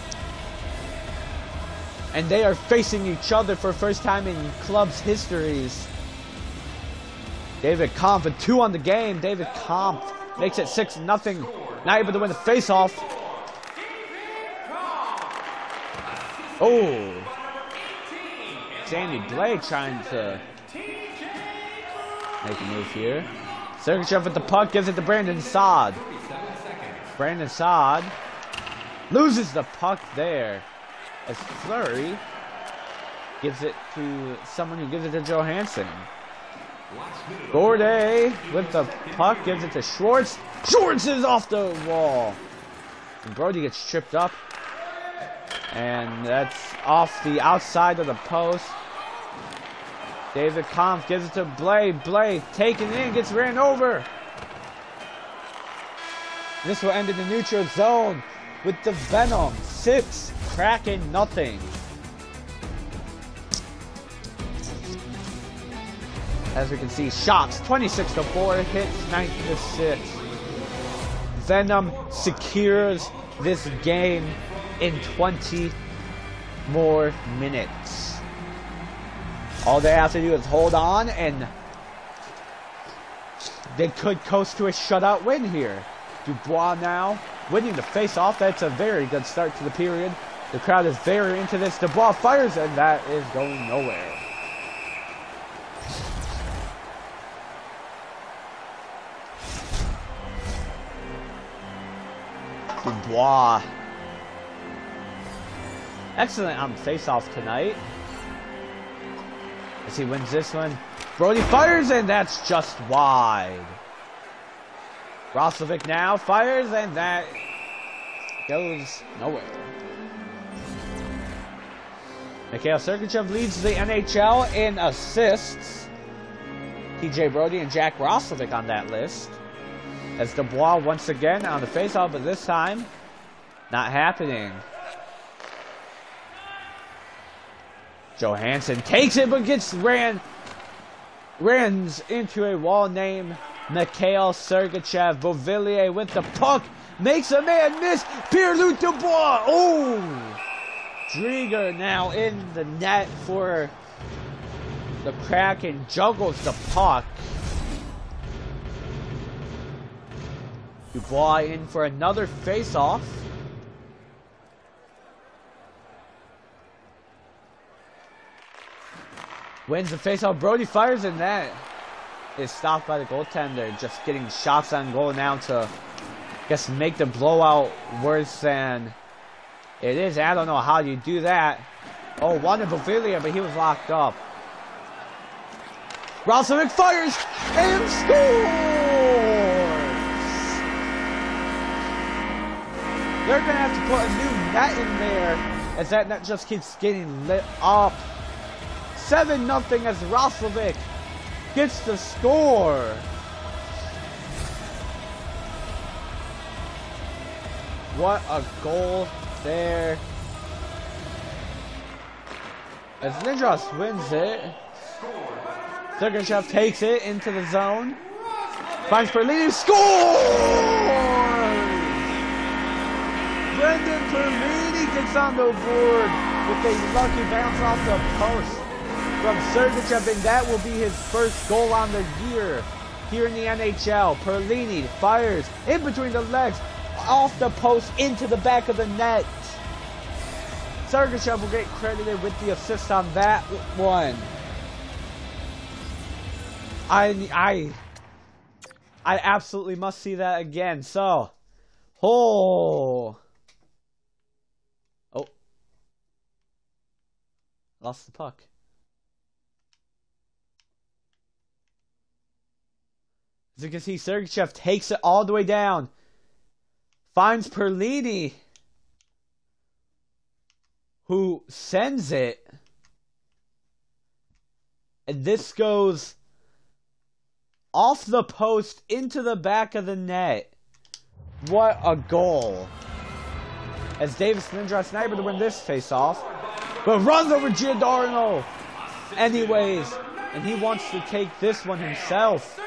And they are facing each other for the first time in club's histories. David Kampf with 2 on the game. David Kampf makes it 6-0. Not able to win the face-off. Oh. Sandy Blake trying to make a move here. Sergachev with the puck, gives it to Brandon Saad. Brandon Saad loses the puck there. As Fleury gives it to someone who gives it to Johansson. Gordy with the puck, gives it to Schwartz. Schwartz is off the wall. And Brody gets tripped up. And that's off the outside of the post. David Kampf gives it to Blade. Blade taken in, gets ran over. This will end in the neutral zone with the Venom. 6, Kraken nothing. As we can see, shots 26-4, hits 9-6. Venom secures this game in 20 more minutes. All they have to do is hold on, and they could coast to a shutout win here. Dubois now winning the face-off. That's a very good start to the period. The crowd is very into this. Dubois fires, and that is going nowhere. Dubois. Excellent on face-off tonight. As he wins this one. Brody fires, and that's just wide. Roslovic now fires, and that goes nowhere. Mikhail Sergachev leads the NHL in assists. TJ Brody and Jack Roslovic on that list. As Dubois once again on the faceoff, but this time, not happening. Johansson takes it, but gets runs into a wall named Mikhail Sergachev. Beauvillier with the puck, makes a man miss. Pierre-Luc Dubois, oh! Drieger now in the net for the Kraken, juggles the puck. Dubois in for another face-off. Wins the face-off. Brody fires, and that is stopped by the goaltender. Just getting shots on goal now to, I guess, make the blowout worse than it is. I don't know how you do that. Oh, wanted Beauvillier, but he was locked up. Roslovic fires and scores! They're going to have to put a new net in there as that net just keeps getting lit up. 7-0 as Roslovic gets the score. What a goal there. As Lindros wins it. Sergachev takes it into the zone. Finds Perlini, scores! Brendan Perlini gets on the board with a lucky bounce off the post from Sergachev, and that will be his first goal on the year here in the NHL. Perlini fires in between the legs, off the post into the back of the net. Sergachev will get credited with the assist on that one. I absolutely must see that again. So, lost the puck. As you can see, Sergachev takes it all the way down. Finds Perlini, who sends it. And this goes off the post into the back of the net. What a goal. As Davis Lindros not able to win this face-off, but runs over Giordano anyways. And he wants to take this one himself.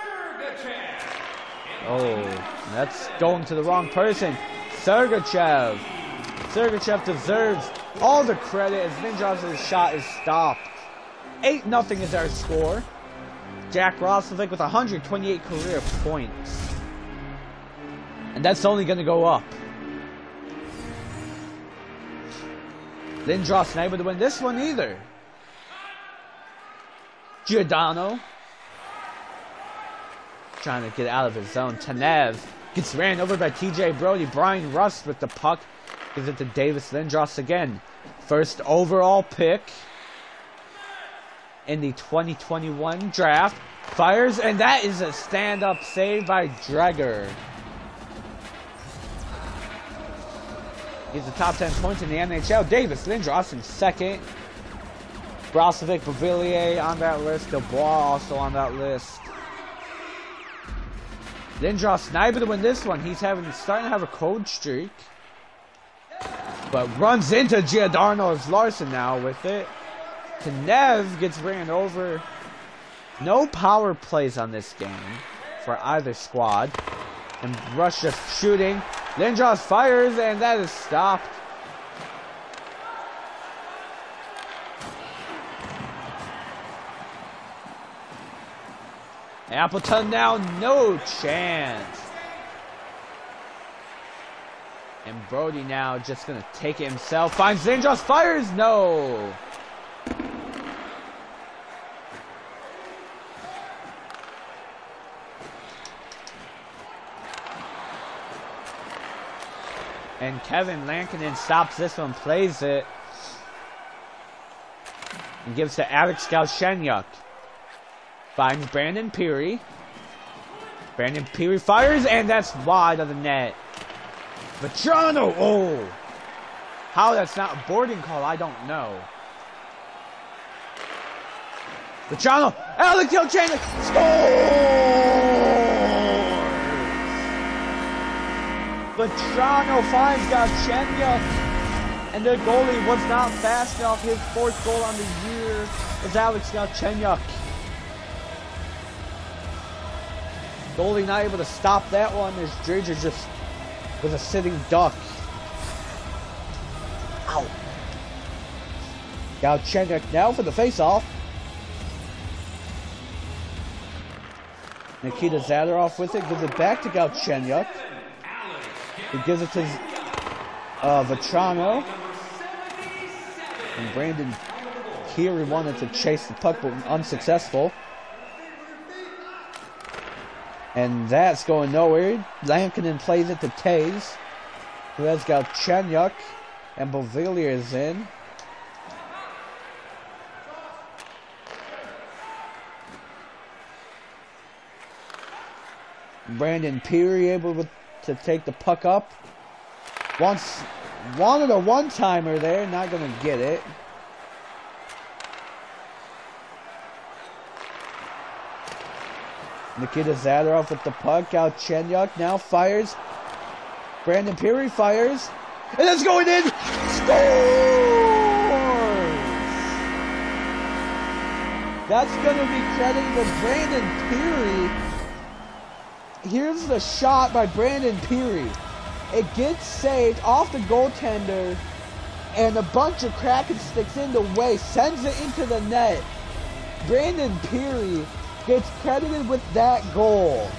Oh, that's going to the wrong person. Sergachev. Sergachev deserves all the credit as Lindros' shot is stopped. 8-0 is our score. Jack Roslovic with 128 career points. And that's only going to go up. Lindros not able to win this one either. Giordano trying to get out of his zone. Tanev gets ran over by TJ Brody. Brian Rust with the puck gives it to Davis Lindros again. First overall pick in the 2021 draft. Fires, and that is a stand-up save by Dreger. He's the top 10 points in the NHL. Davis Lindros in second. Brozovic, Beauvillier on that list. Dubois also on that list. Lindros not able to win this one. He's starting to have a cold streak. But runs into Giordano's Larson now with it. Knev gets ran over. No power plays on this game for either squad. And Russia shooting. Lindros fires, and that is stopped. Appleton now, no chance. And Brody now just going to take it himself. Finds Lindros, fires, no. And Kevin Lankinen stops this one, plays it. And gives to Alex Galchenyuk. Finds Brandon Peary. Brandon Peary fires, and that's wide of the net. Vetrano, oh! How that's not a boarding call, I don't know. Vetrano, Alex Galchenyuk scores! Vetrano finds Galchenyuk, and the goalie was not fast enough. His fourth goal on the year is Alex Galchenyuk. Goalie not able to stop that one as Drager just was a sitting duck. Ow. Galchenyuk now for the face-off. Nikita Zadorov with it, gives it back to Galchenyuk. He gives it to Vetrano. And Brandon Peary wanted to chase the puck, but unsuccessful. And that's going nowhere. Lankinen plays it to Taze, who has Galchenyuk, and Beauvillier is in. Brandon Peary able to take the puck up. Wanted a one-timer there, not going to get it. Nikita Zadorov with the puck. Galchenyuk now fires. Brandon Peary fires. And it's going in! Scores! That's going to be credited to Brandon Peary. Here's the shot by Brandon Peary. It gets saved off the goaltender, and a bunch of Kraken sticks in the way, sends it into the net. Brandon Peary gets credited with that goal.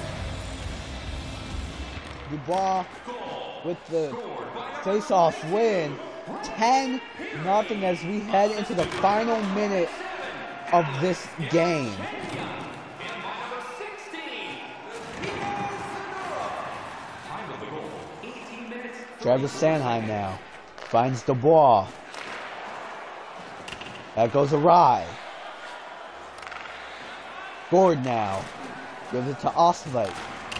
Dubois with the face-off win. 10-0 as we head into the final minute of this game. Travis Sanheim now finds Dubois. That goes awry. Gord now gives it to Ostvik.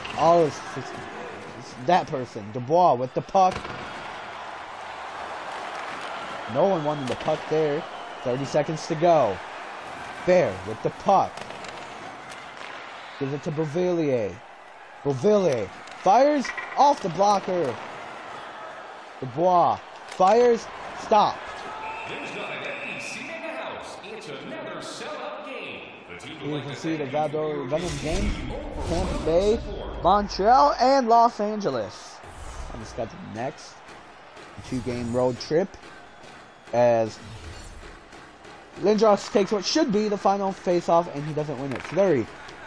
That person. Dubois with the puck. No one wanted the puck there. 30 seconds to go. Bear with the puck. Gives it to Beauvillier. Beauvillier fires off the blocker. Dubois fires, stopped.
There's not an empty seat in the house. It's another sell-out game.
Here you can see the Venom game. Tampa Bay, Montreal, and Los Angeles. And it's got the next 2-game road trip as Lindros takes what should be the final face-off, and he doesn't win it. Fleury.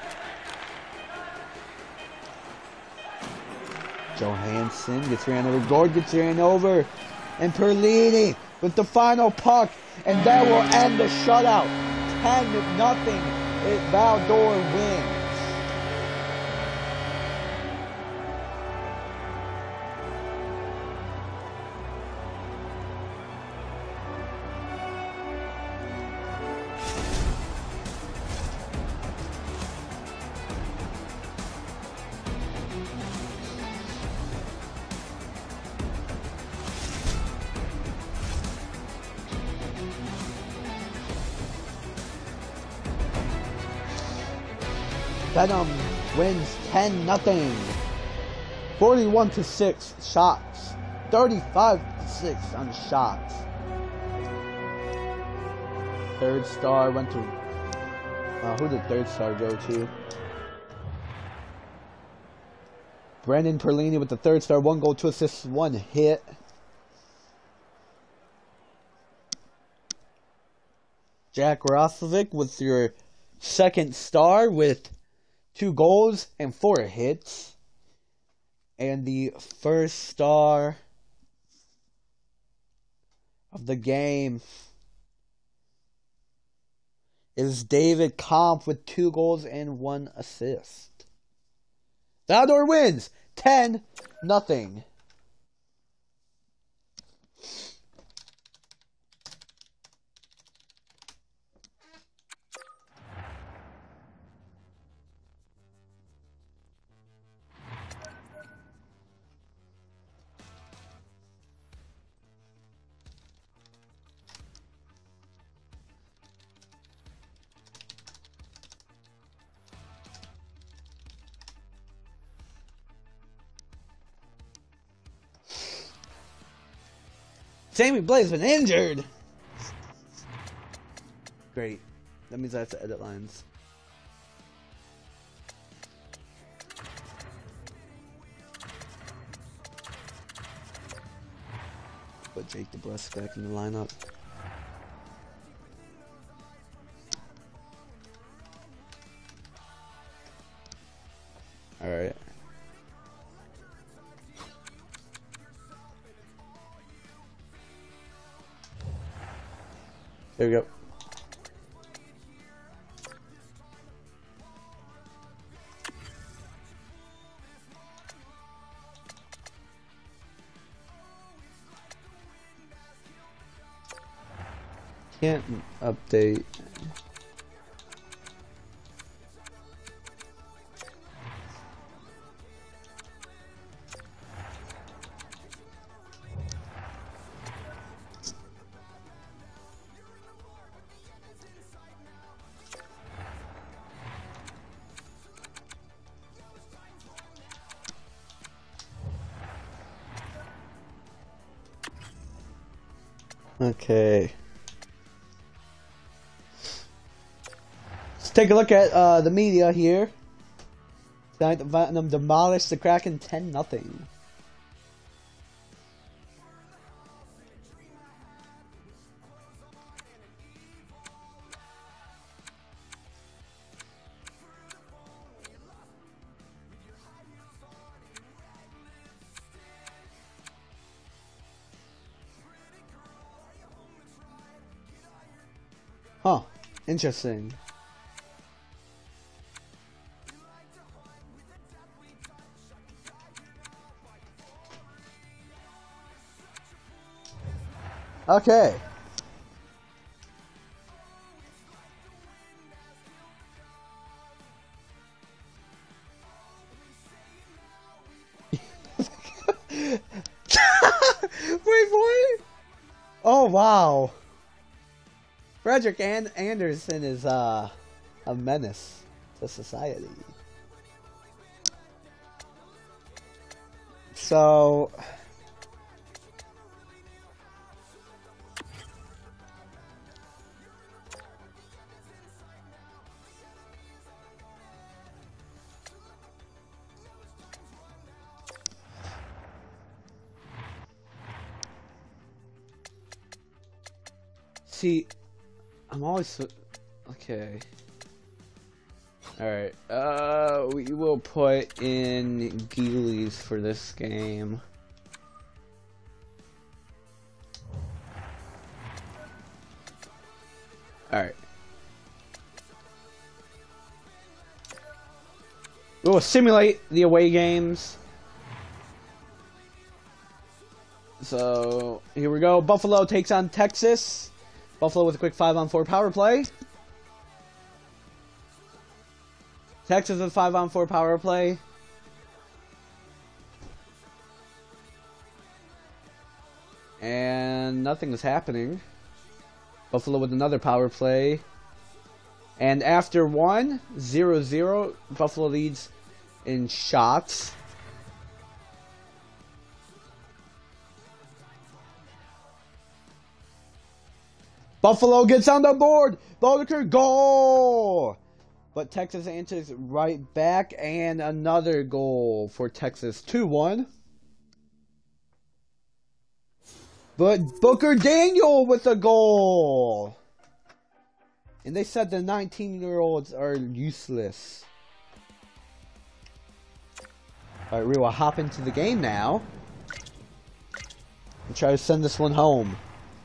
Johansson gets ran over. Gord gets ran over. And Perlini with the final puck. And that will end the shutout. 10-0. Valdor wins. Venom wins 10-0. 41-6 shots. 35-6 on shots. Third star went to... who did third star go to? Brandon Perlini with the third star. 1 goal, 2 assists, 1 hit. Jack Roslovic with your second star with 2 goals and 4 hits. And the first star of the game is David Kampf with 2 goals and 1 assist. Valdor wins 10-0. Sammy Blade's been injured. Great. That means I have to edit lines. Put Jake DeBrusk back in the lineup. Alright. There we go. Can't update. Okay. Let's take a look at the media here. Tonight, the Venom demolished the Kraken 10-0. Huh. Interesting. Okay. Wait, boy. Oh, wow. Frederick Anderson is a menace to society. So see, I'm always so... Okay. Alright, we will put in Geelys for this game. Alright. We'll simulate the away games. So, here we go. Buffalo takes on Texas. Buffalo with a quick 5-on-4 power play. Texas with 5-on-4 power play. And nothing is happening. Buffalo with another power play. And after 1-0-0, Buffalo leads in shots. Buffalo gets on the board. Bodeker, goal! But Texas answers right back, and another goal for Texas, 2-1. But Booker Daniel with a goal! And they said the 19-year-olds are useless. Alright, we will hop into the game now. And try to send this one home.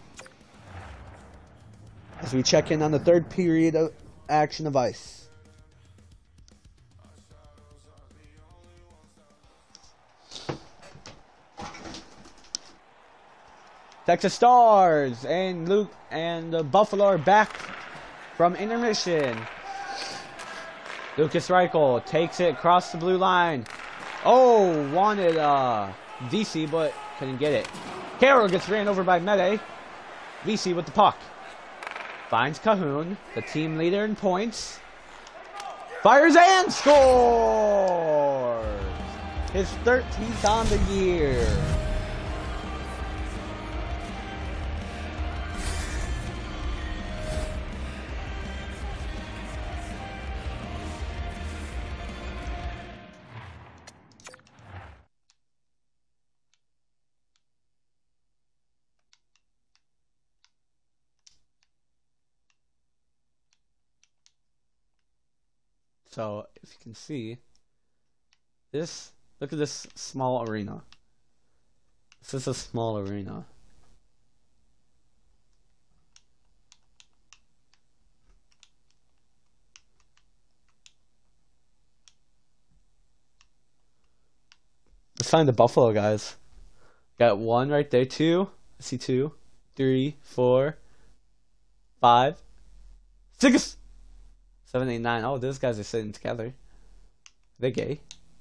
As we check in on the third period of action of ice. Texas Stars and Luke and Buffalo are back from intermission. Lucas Reichel takes it across the blue line. Oh, wanted VC, but couldn't get it. Carroll gets ran over by Mede. VC with the puck. Finds Cahoon, the team leader in points. Fires and scores! His 13th on the year. So, if you can see, this, look at this small arena. This is a small arena. Let's find the Buffalo guys. Got 1 right there, 2. I see 2, 3, 4, 5, 6. 7, 8, 9. Oh, those guys are sitting together. They're gay.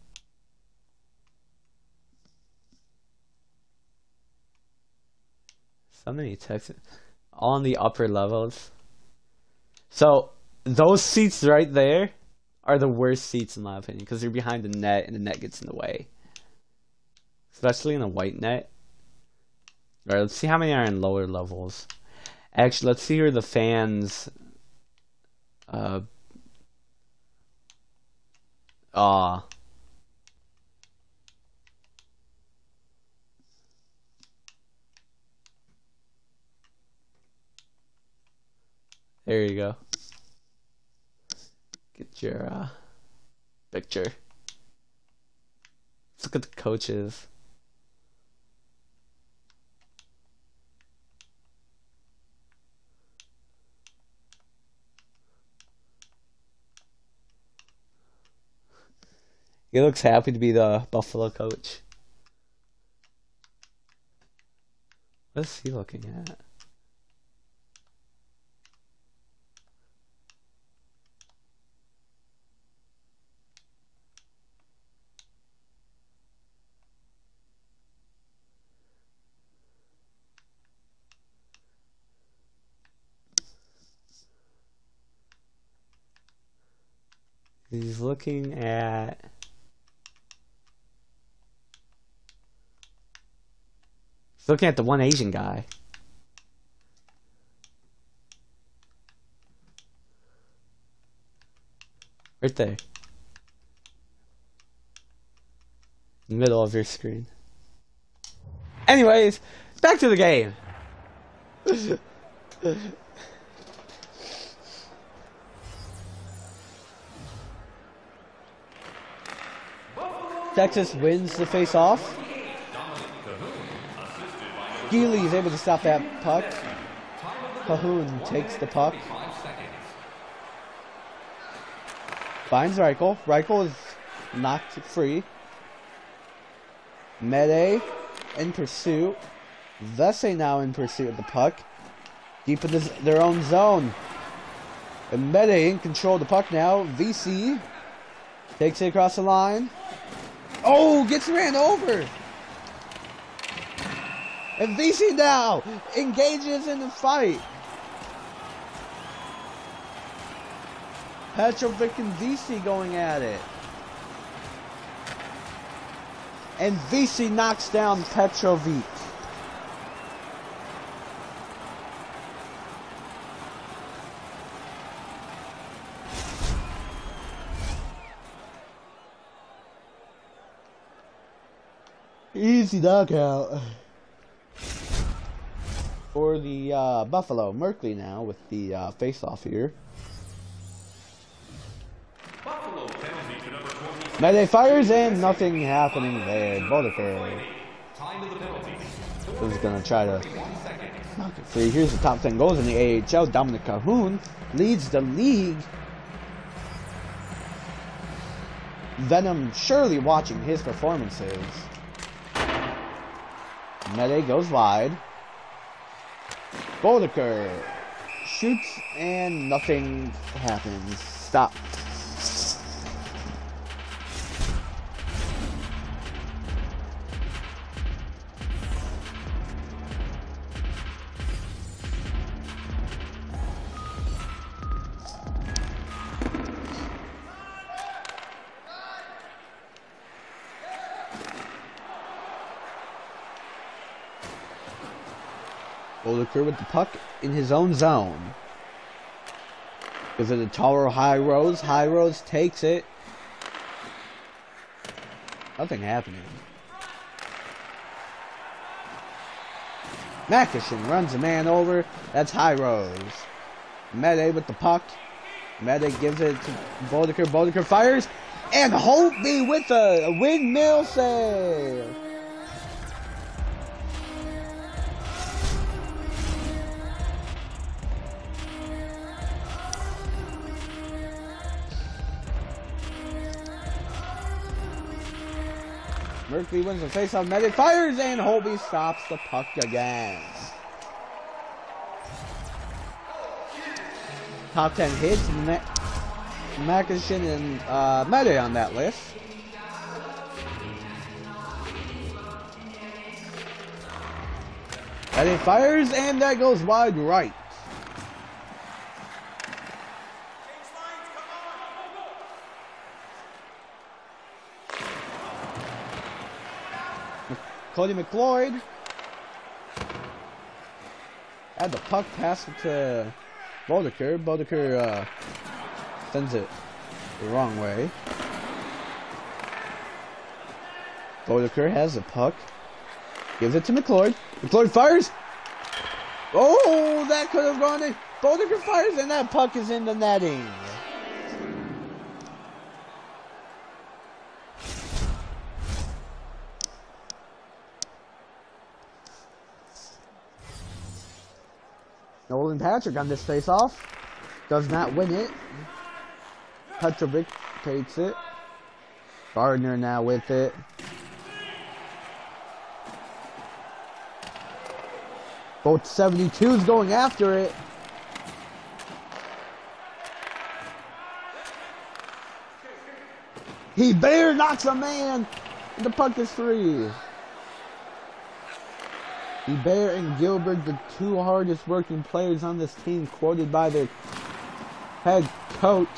So many Texans. All on the upper levels. So, those seats right there are the worst seats in my opinion. Because they're behind the net and the net gets in the way. Especially in a white net. Alright, let's see how many are in lower levels. Actually, let's see where the fans... There you go. Get your picture. Let's look at the coaches. He looks happy to be the Buffalo coach. What is he looking at? He's looking at... He's looking at the one Asian guy. Right there. In the middle of your screen. Anyways, back to the game. Texas wins the face-off. Geely is able to stop that puck. Cahoon takes the puck. Finds Reichel. Reichel is knocked free. Mede in pursuit. Vesey now in pursuit of the puck. Deep in their own zone. And Mede in control of the puck now. VC takes it across the line. Oh, gets ran over. And VC now engages in the fight. Petrovic and VC going at it. And VC knocks down Petrovic. Easy knockout for the Buffalo. Merkley now with the face-off here.
Buffalo penalty to number 20.
Mayday fires and nothing happening there. Boddicker
Time to the penalty.
is going to try to knock it free. Here's the top 10 goals in the AHL. Dominic Cahoon leads the league. Venom surely watching his performances. Mede goes wide. Boddicker shoots and nothing happens. Stop. Boddicker with the puck in his own zone. Gives it to Taro High Rose. High Rose takes it. Nothing happening. Makishin runs a man over. That's High Rose. Mede with the puck. Mede gives it to Boddicker. Boddicker fires. And Holtby with a windmill save. Merkley wins the face-off. Mede fires and Holtby stops the puck again. Top 10 hits. Makishin and Mede on that list. Mede fires and that goes wide right. Cody McLeod had the puck pass it to Boddicker. Boddicker sends it the wrong way. Boddicker has the puck. Gives it to McLeod. McLeod fires. Oh, that could have gone in. Boddicker fires and that puck is in the netting. Nolan Patrick on this face-off. Does not win it. Petrovic takes it. Gardner now with it. Both 72s going after it. He bare knocks a man. And the puck is free. Bear and Gilbert, the two hardest working players on this team, quoted by their head coach.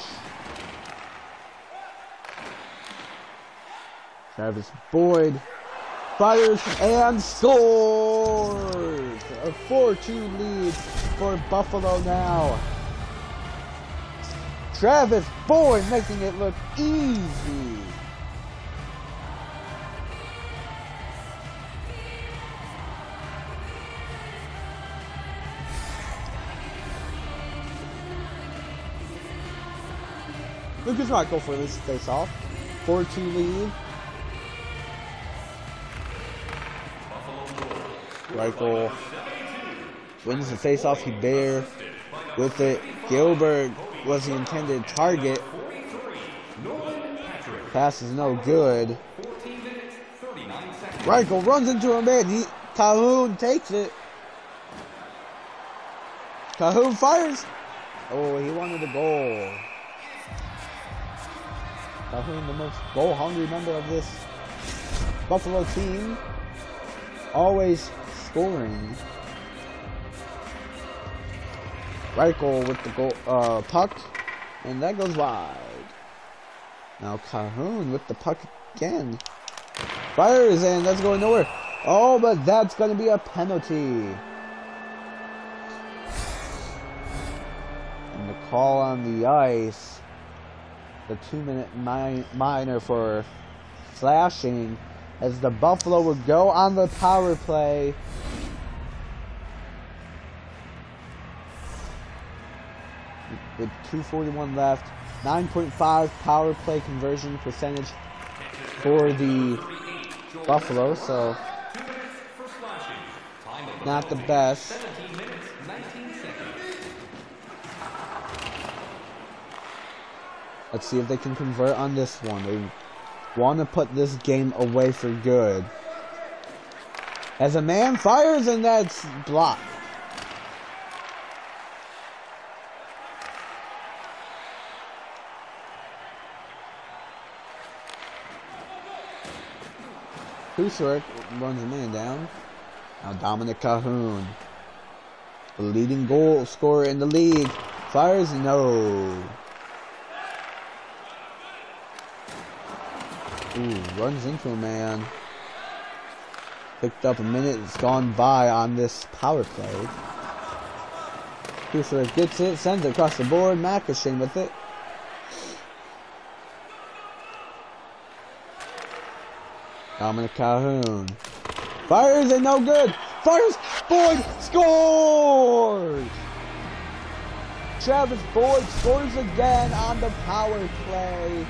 Travis Boyd fires and scores! A 4-2 lead for Buffalo now. Travis Boyd making it look easy. Lucas Reichel for this face-off. 4-2 lead. Reichel wins the face-off. He bare with it. Gilbert was the intended target. Pass is no good. Reichel runs into a man. Cahoon takes it. Cahoon fires. Oh, he wanted a goal. Cahoon, the most goal-hungry member of this Buffalo team. Always scoring. Reichel with the goal, puck. And that goes wide. Now Calhoun with the puck again. Fires, and that's going nowhere. Oh, but that's going to be a penalty. And the call on the ice. The 2-minute minor for flashing as the Buffalo will go on the power play. With 2:41 left, 9.5 power play conversion percentage for the Buffalo, so not the best. Let's see if they can convert on this one. They want to put this game away for good. As a man fires, and that's blocked. Kusarek runs a man down. Now Dominic Calhoun, the leading goal scorer in the league, fires, no. Ooh, runs into a man. Picked up a minute, it's gone by on this power play. Kusarek gets it, sends it across the board, McEachern with it. Dominic Calhoun fires, and no good. Fires, Boyd scores! Travis Boyd scores again on the power play.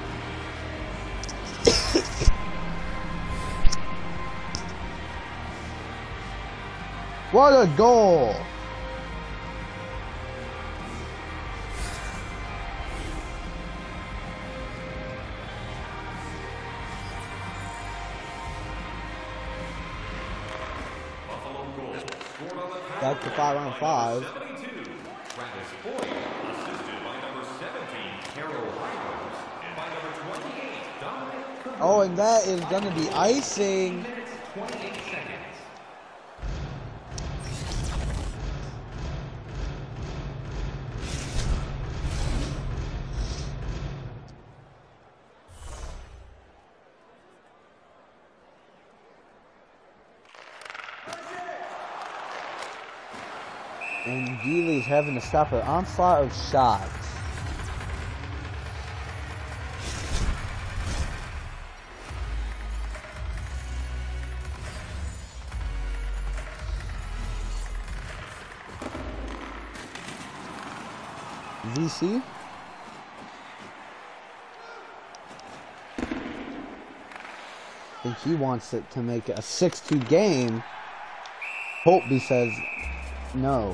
What a goal! Back to 5-on-5.
Travis Boyd, assisted by number 17, Carol Rivers, and by number 28, Dominic Calhoun.
Oh, and that is going to be icing.
28 seconds.
And Geely's having to stop an onslaught of shots. VC. I think he wants it to make it a 6-2 game. Holtby says no.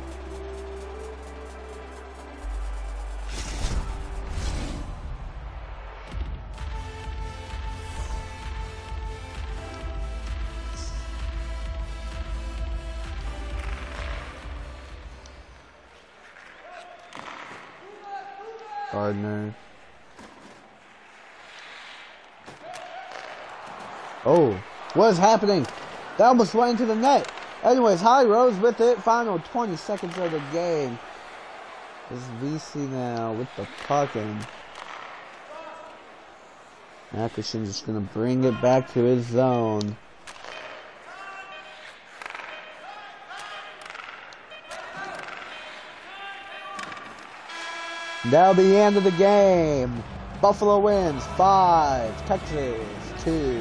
Gardner. Oh, what is happening? That almost went into the net. Anyways, High Rose with it. Final 20 seconds of the game. This is VC now with the puck, and McEachern just going to bring it back to his zone. That'll be the end of the game. Buffalo wins 5, Texas 2.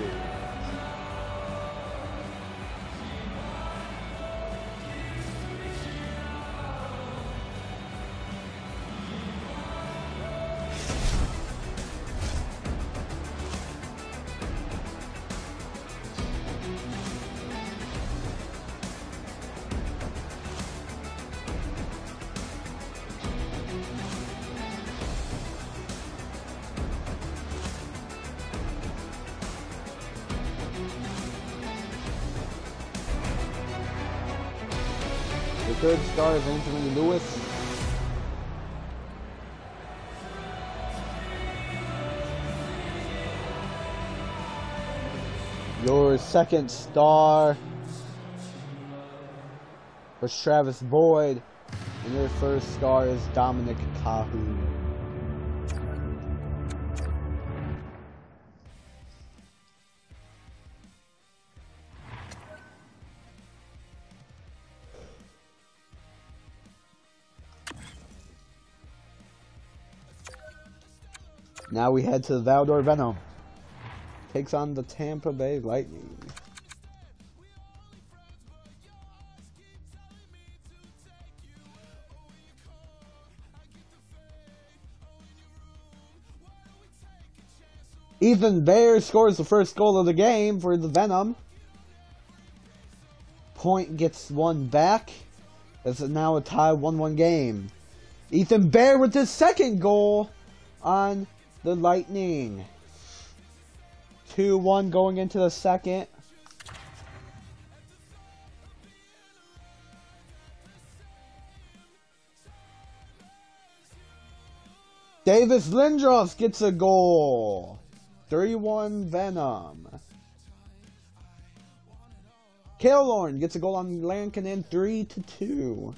The third star is Anthony Lewis. Your second star was Travis Boyd. And your first star is Dominic Calhoun. Now we head to the Valdor Venom. Takes on the Tampa Bay Lightning. Ethan Bear scores the first goal of the game for the Venom. Point gets one back. It's now a tie 1-1 game. Ethan Bear with his second goal on the Lightning. 2-1 going into the second. Davis Lindros gets a goal. 3-1 Venom. Killorn gets a goal on Lankinen, 3-2.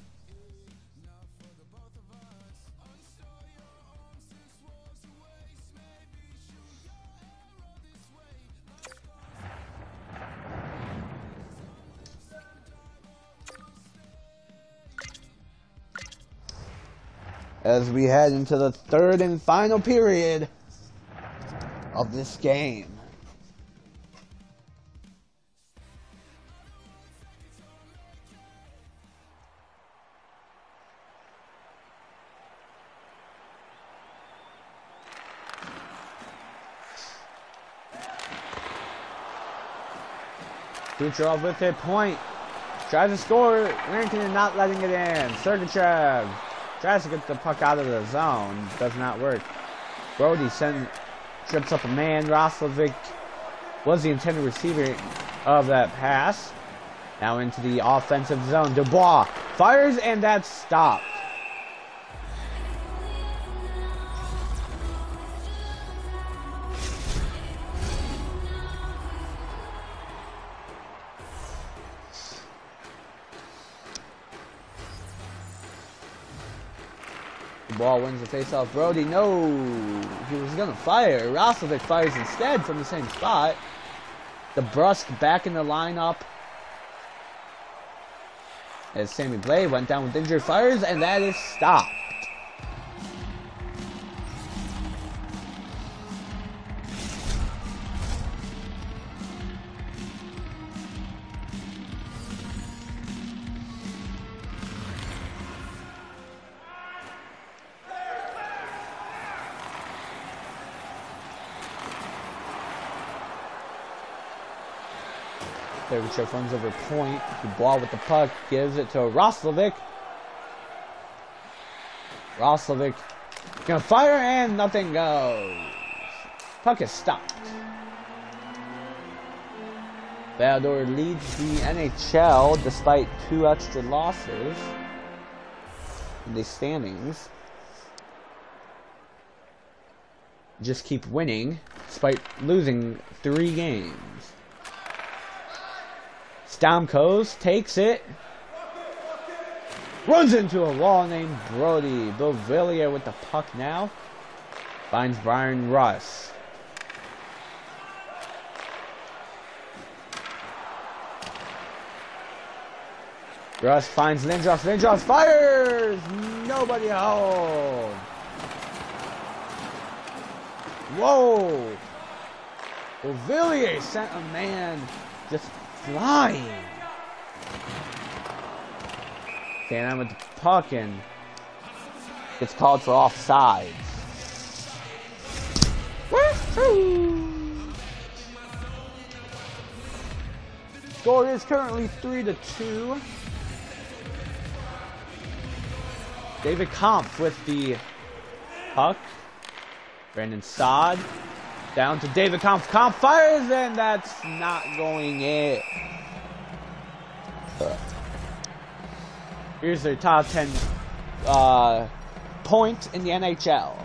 As we head into the third and final period of this game. Kucherov with it, point. Tries to score. Rankin not letting it in. Sergachev tries to get the puck out of the zone. Does not work. Brody trips up a man. Roslovic was the intended receiver of that pass. Now into the offensive zone. Dubois fires, and that's stopped. Ball wins the face-off. Brody, no, he was gonna fire. Roslovic fires instead from the same spot. DeBrusk back in the lineup as Sammy Blais went down with injured, fires, and that is stopped. Sergachev runs over point. Dubois with the puck, gives it to Roslovic. Roslovic gonna fire, and nothing goes. Puck is stopped. Valdor leads the NHL despite 2 extra losses in the standings. Just keep winning despite losing 3 games. Stamkos takes it. Runs into a wall named Brody. Beauvillier with the puck now. Finds Brian Russ. Russ finds Lindros. Lindros fires! Nobody home. Whoa! Beauvillier sent a man just flying. Staying on with the puck, and gets called for offsides. Score is currently 3-2. David Kampf with the puck. Brandon Saad down to David Kampf. Kampf fires, and that's not going in. Here's their top 10 point in the NHL.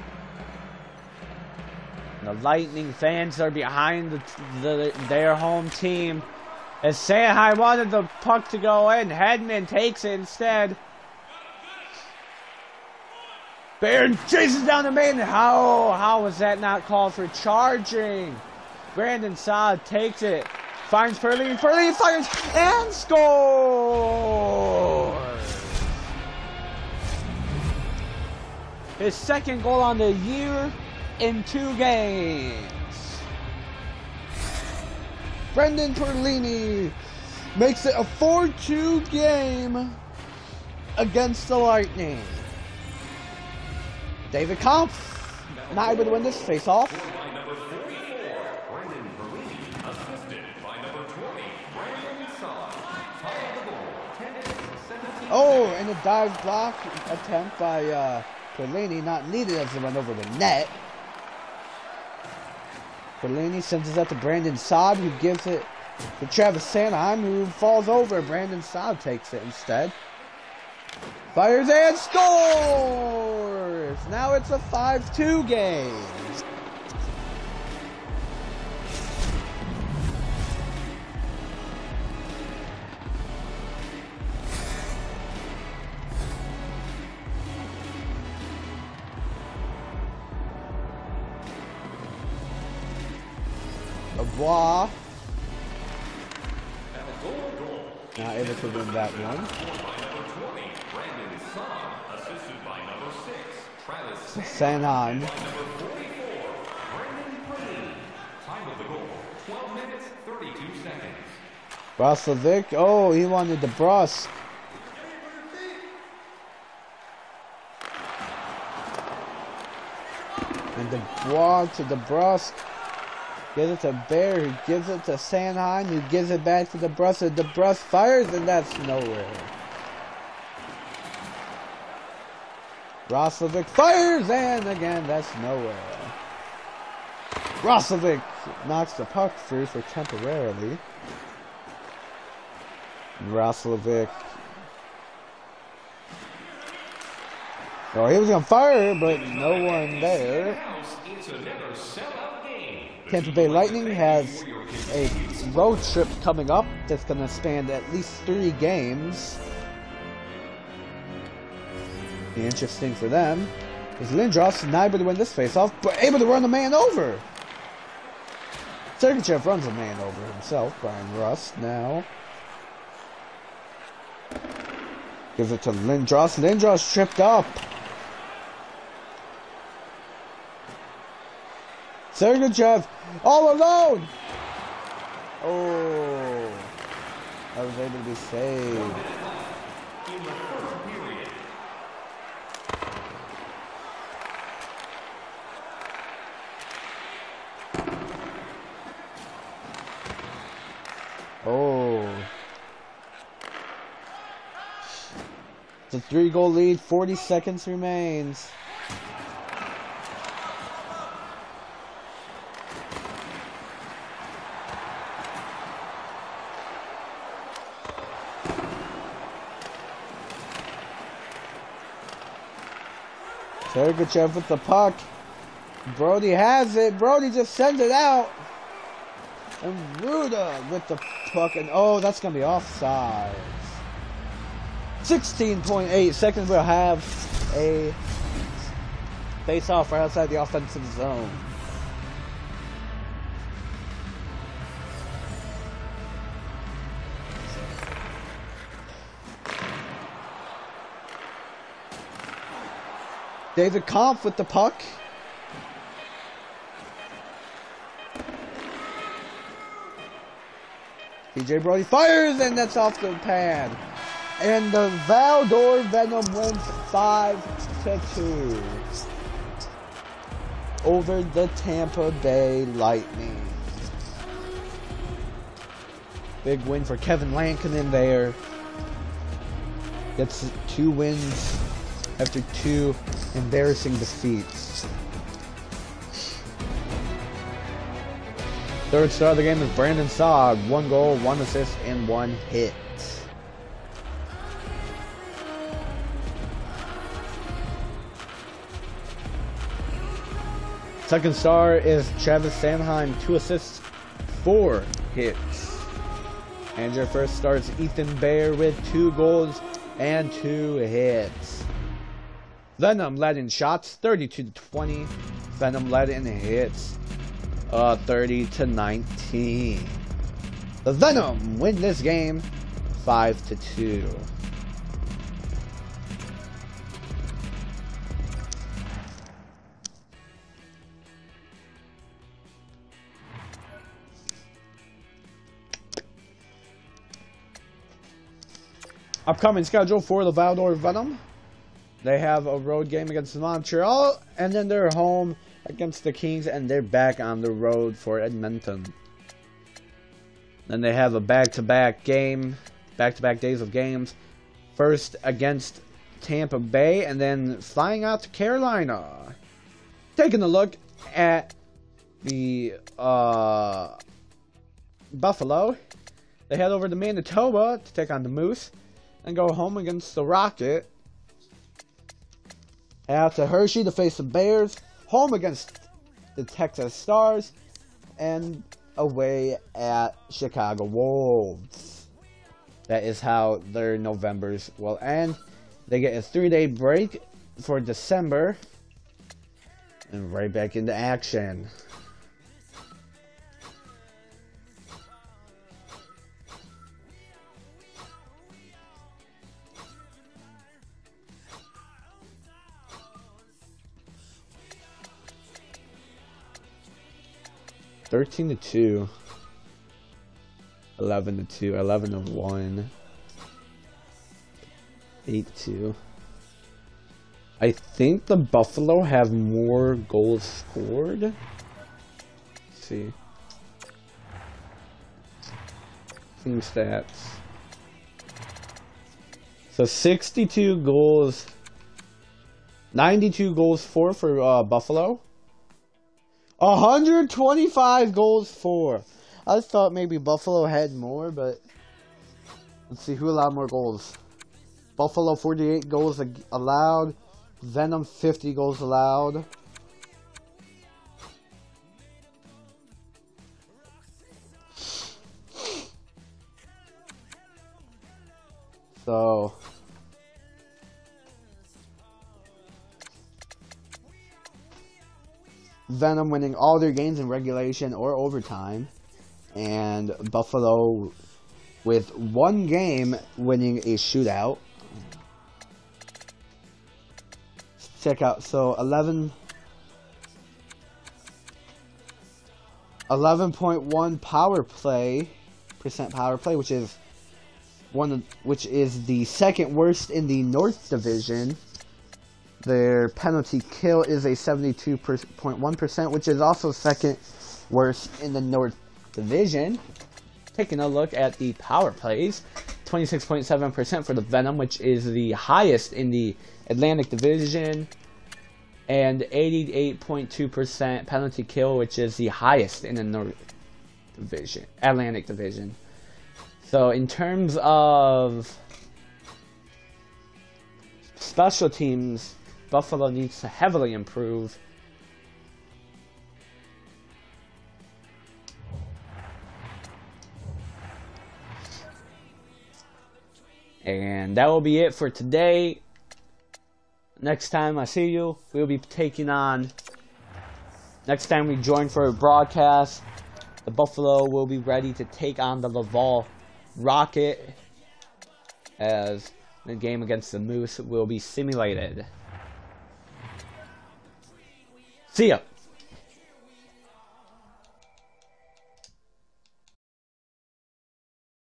The Lightning fans are behind their home team. As Sanhai wanted the puck to go in, Hedman takes it instead. Barron chases down the main. How was that not called for charging? Brandon Saad takes it. Finds Furley. Furley fires and scores! His second goal on the year. in 2 games. Brendan Perlini makes it a 4-2 game against the Lightning. David Kampf now able to win this face-off.
By number 44, Brendan Perlini, assisted by number 20, Brandon Saad. Time of the goal, 10 minutes, 17
Oh, and a dive block attempt by Perlini, not needed as it went over the net. Perlini sends it out to Brandon Saad, who gives it to Travis Sanheim, who falls over. Brandon Saad takes it instead. Fires and scores! Now it's a 5-2 game. LeBlanc now able to win that one.
by number 20, Brandon Saad, assisted by number 6, Travis
Sanheim.
By number 44, Brendan Perlini. Time of the goal, 12 minutes, 32 seconds.
Broslovic, oh, he wanted the Brus. And DeBrois to DeBrusque. Gives it to Bear, who gives it to Sanheim, who gives it back to DeBrusque. And DeBrusque fires, and that's nowhere. Broslovic fires, and again, that's nowhere. Broslovic knocks the puck free for temporarily. Broslovic. Oh, he was on fire, but no one there.
It's another sellout game.
Tampa Bay Lightning has a road trip coming up that's going to span at least 3 games. Be interesting for them. Is Lindros not able to win this faceoff, but able to run the man over. Sergachev runs a man over himself. Brian Rust now gives it to Lindros. Lindros tripped up. Sergachev all alone. Oh, I was able to be saved.
In the first period.
Oh. It's a 3-goal lead, 40 seconds remains. Sergachev with the puck. Brody has it. Brody just sends it out. And Ruda with the puck. And oh, that's going to be offside. 16.8 seconds. We'll have a face-off right outside the offensive zone. David Kampf with the puck. TJ Brody fires, and that's off the pad. And the Valdor Venom wins 5-2 over the Tampa Bay Lightning. Big win for Kevin Lankinen there. Gets 2 wins after 2 embarrassing defeats. Third star of the game is Brandon Saad. 1 goal, 1 assist, and 1 hit. Second star is Travis Sanheim. 2 assists, 4 hits. And your first star is Ethan Bear with 2 goals and 2 hits. Venom led in shots, 32-20. Venom led in hits, 30-19. The Venom win this game, 5-2. Upcoming schedule for the Val-d'Or Venom. They have a road game against Montreal, and then they're home against the Kings, and they're back on the road for Edmonton. Then they have a back-to-back days of games. First against Tampa Bay, and then flying out to Carolina. Taking a look at the Buffalo. They head over to Manitoba to take on the Moose, and go home against the Rocket. Out to Hershey to face the Bears, home against the Texas Stars, and away at Chicago Wolves. That is how their Novembers will end. They get a 3-day break for December, and right back into action. (13 to 2), 11 to 2, 11 to 1, 8-2. I think the Buffalo have more goals scored. Let's see. Team stats. So 62 goals, 92 goals for Buffalo. 125 goals for. I thought maybe Buffalo had more, but let's see who allowed more goals. Buffalo 48 goals allowed. Venom 50 goals allowed. So Venom winning all their games in regulation or overtime, and Buffalo with one game winning a shootout. Check out, so 11.1 power play, which is the second worst in the North Division. Their penalty kill is a 72.1%, which is also second worst in the North Division. Taking a look at the power plays, 26.7% for the Venom, which is the highest in the Atlantic Division, and 88.2% penalty kill, which is the highest in the North Division, Atlantic Division. So in terms of special teams, Buffalo needs to heavily improve. And that will be it for today. Next time I see you, we'll be taking on... Next time we join for a broadcast, the Buffalo will be ready to take on the Laval Rocket, as the game against the Moose will be simulated. See ya!